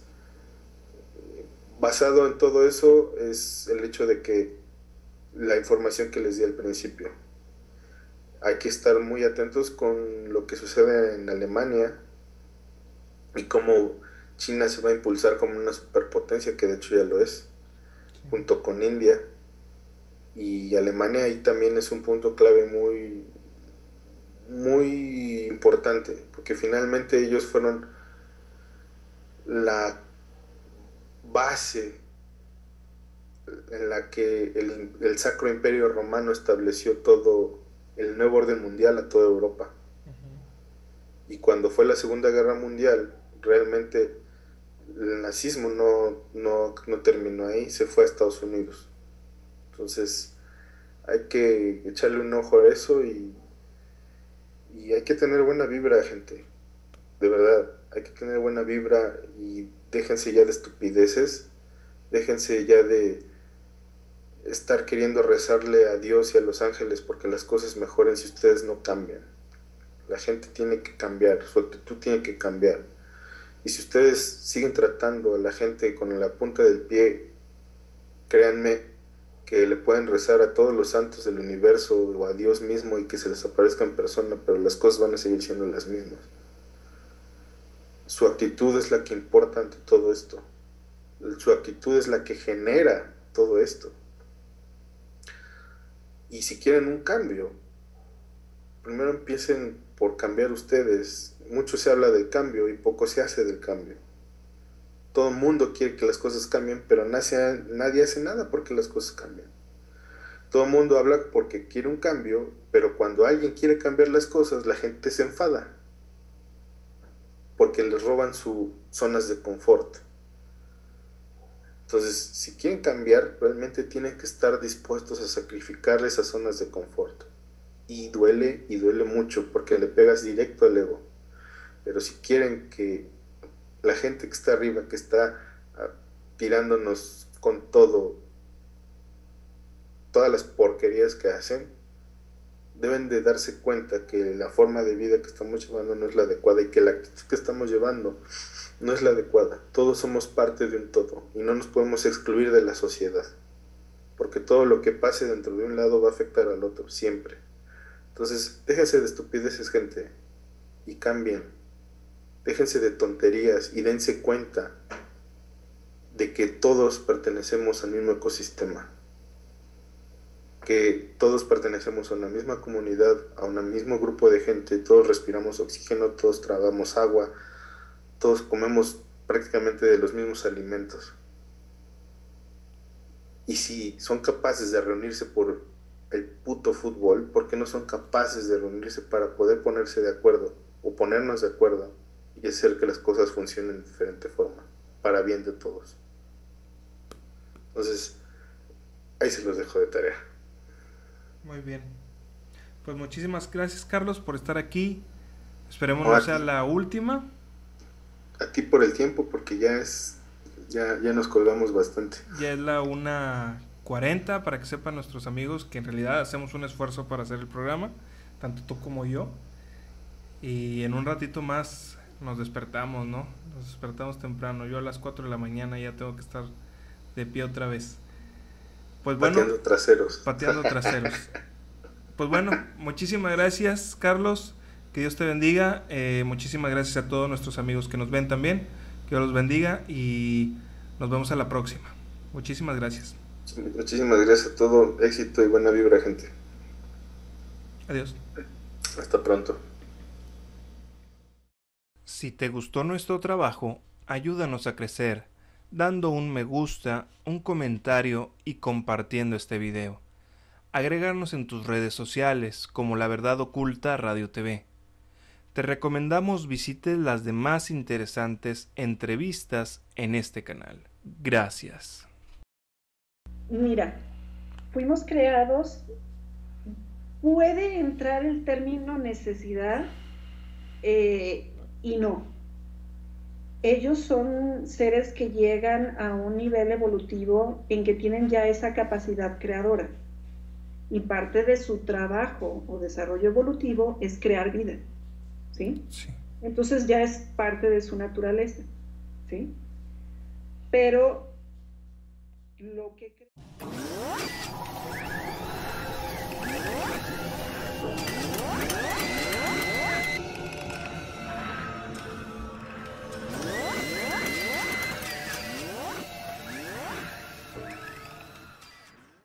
basado en todo eso es el hecho de que la información que les di al principio, hay que estar muy atentos con lo que sucede en Alemania y cómo China se va a impulsar como una superpotencia, que de hecho ya lo es, junto con India. Y Alemania ahí también es un punto clave muy, muy importante, porque finalmente ellos fueron la base en la que el Sacro Imperio Romano estableció todo el nuevo orden mundial a toda Europa. Y cuando fue la Segunda Guerra Mundial, realmente el nazismo no terminó ahí, se fue a Estados Unidos. Entonces hay que echarle un ojo a eso y hay que tener buena vibra, gente. De verdad, hay que tener buena vibra y déjense ya de estupideces, déjense ya de estar queriendo rezarle a Dios y a los ángeles porque las cosas mejoren si ustedes no cambian. La gente tiene que cambiar, su actitud tiene que cambiar. Y si ustedes siguen tratando a la gente con la punta del pie, créanme que le pueden rezar a todos los santos del universo o a Dios mismo y que se les aparezca en persona, pero las cosas van a seguir siendo las mismas. Su actitud es la que importa ante todo esto. Su actitud es la que genera todo esto. Y si quieren un cambio, primero empiecen por cambiar ustedes. Mucho se habla del cambio y poco se hace del cambio. Todo el mundo quiere que las cosas cambien, pero nadie hace nada porque las cosas cambian. Todo el mundo habla porque quiere un cambio, pero cuando alguien quiere cambiar las cosas, la gente se enfada, porque les roban sus zonas de confort. Entonces, si quieren cambiar, realmente tienen que estar dispuestos a sacrificar esas zonas de confort. Y duele mucho, porque le pegas directo al ego. Pero si quieren que la gente que está arriba, que está tirándonos con todas las porquerías que hacen, deben de darse cuenta que la forma de vida que estamos llevando no es la adecuada y que la actitud que estamos llevando no es la adecuada. Todos somos parte de un todo y no nos podemos excluir de la sociedad, porque todo lo que pase dentro de un lado va a afectar al otro, siempre. Entonces, déjense de estupideces, gente, y cambien. Déjense de tonterías y dense cuenta de que todos pertenecemos al mismo ecosistema. que todos pertenecemos a una misma comunidad, a un mismo grupo de gente, todos respiramos oxígeno, todos tragamos agua, todos comemos prácticamente de los mismos alimentos. Y si son capaces de reunirse por el puto fútbol, ¿por qué no son capaces de reunirse para poder ponerse de acuerdo o ponernos de acuerdo y hacer que las cosas funcionen de diferente forma, para bien de todos? Entonces, ahí se los dejo de tarea. Muy bien. Pues muchísimas gracias, Carlos, por estar aquí. Esperemos no sea la última. Aquí por el tiempo, porque ya nos colgamos bastante. Ya es la 1:40, para que sepan nuestros amigos que en realidad hacemos un esfuerzo para hacer el programa, tanto tú como yo. Y en un ratito más nos despertamos, ¿no? Nos despertamos temprano. Yo a las 4 de la mañana ya tengo que estar de pie otra vez. Pues bueno, pateando traseros. Pateando traseros. Pues bueno, muchísimas gracias, Carlos. Que Dios te bendiga. Muchísimas gracias a todos nuestros amigos que nos ven también. Que Dios los bendiga y nos vemos a la próxima. Muchísimas gracias. Muchísimas gracias a todo. Éxito y buena vibra, gente. Adiós. Hasta pronto. Si te gustó nuestro trabajo, ayúdanos a crecer dando un me gusta, un comentario y compartiendo este video. Agregarnos en tus redes sociales como La Verdad Oculta Radio TV. Te recomendamos visites las demás interesantes entrevistas en este canal. Gracias. Mira, fuimos creados, puede entrar el término necesidad y no. Ellos son seres que llegan a un nivel evolutivo en que tienen ya esa capacidad creadora. Y parte de su trabajo o desarrollo evolutivo es crear vida, ¿sí? Sí. Entonces ya es parte de su naturaleza, ¿sí? Pero lo que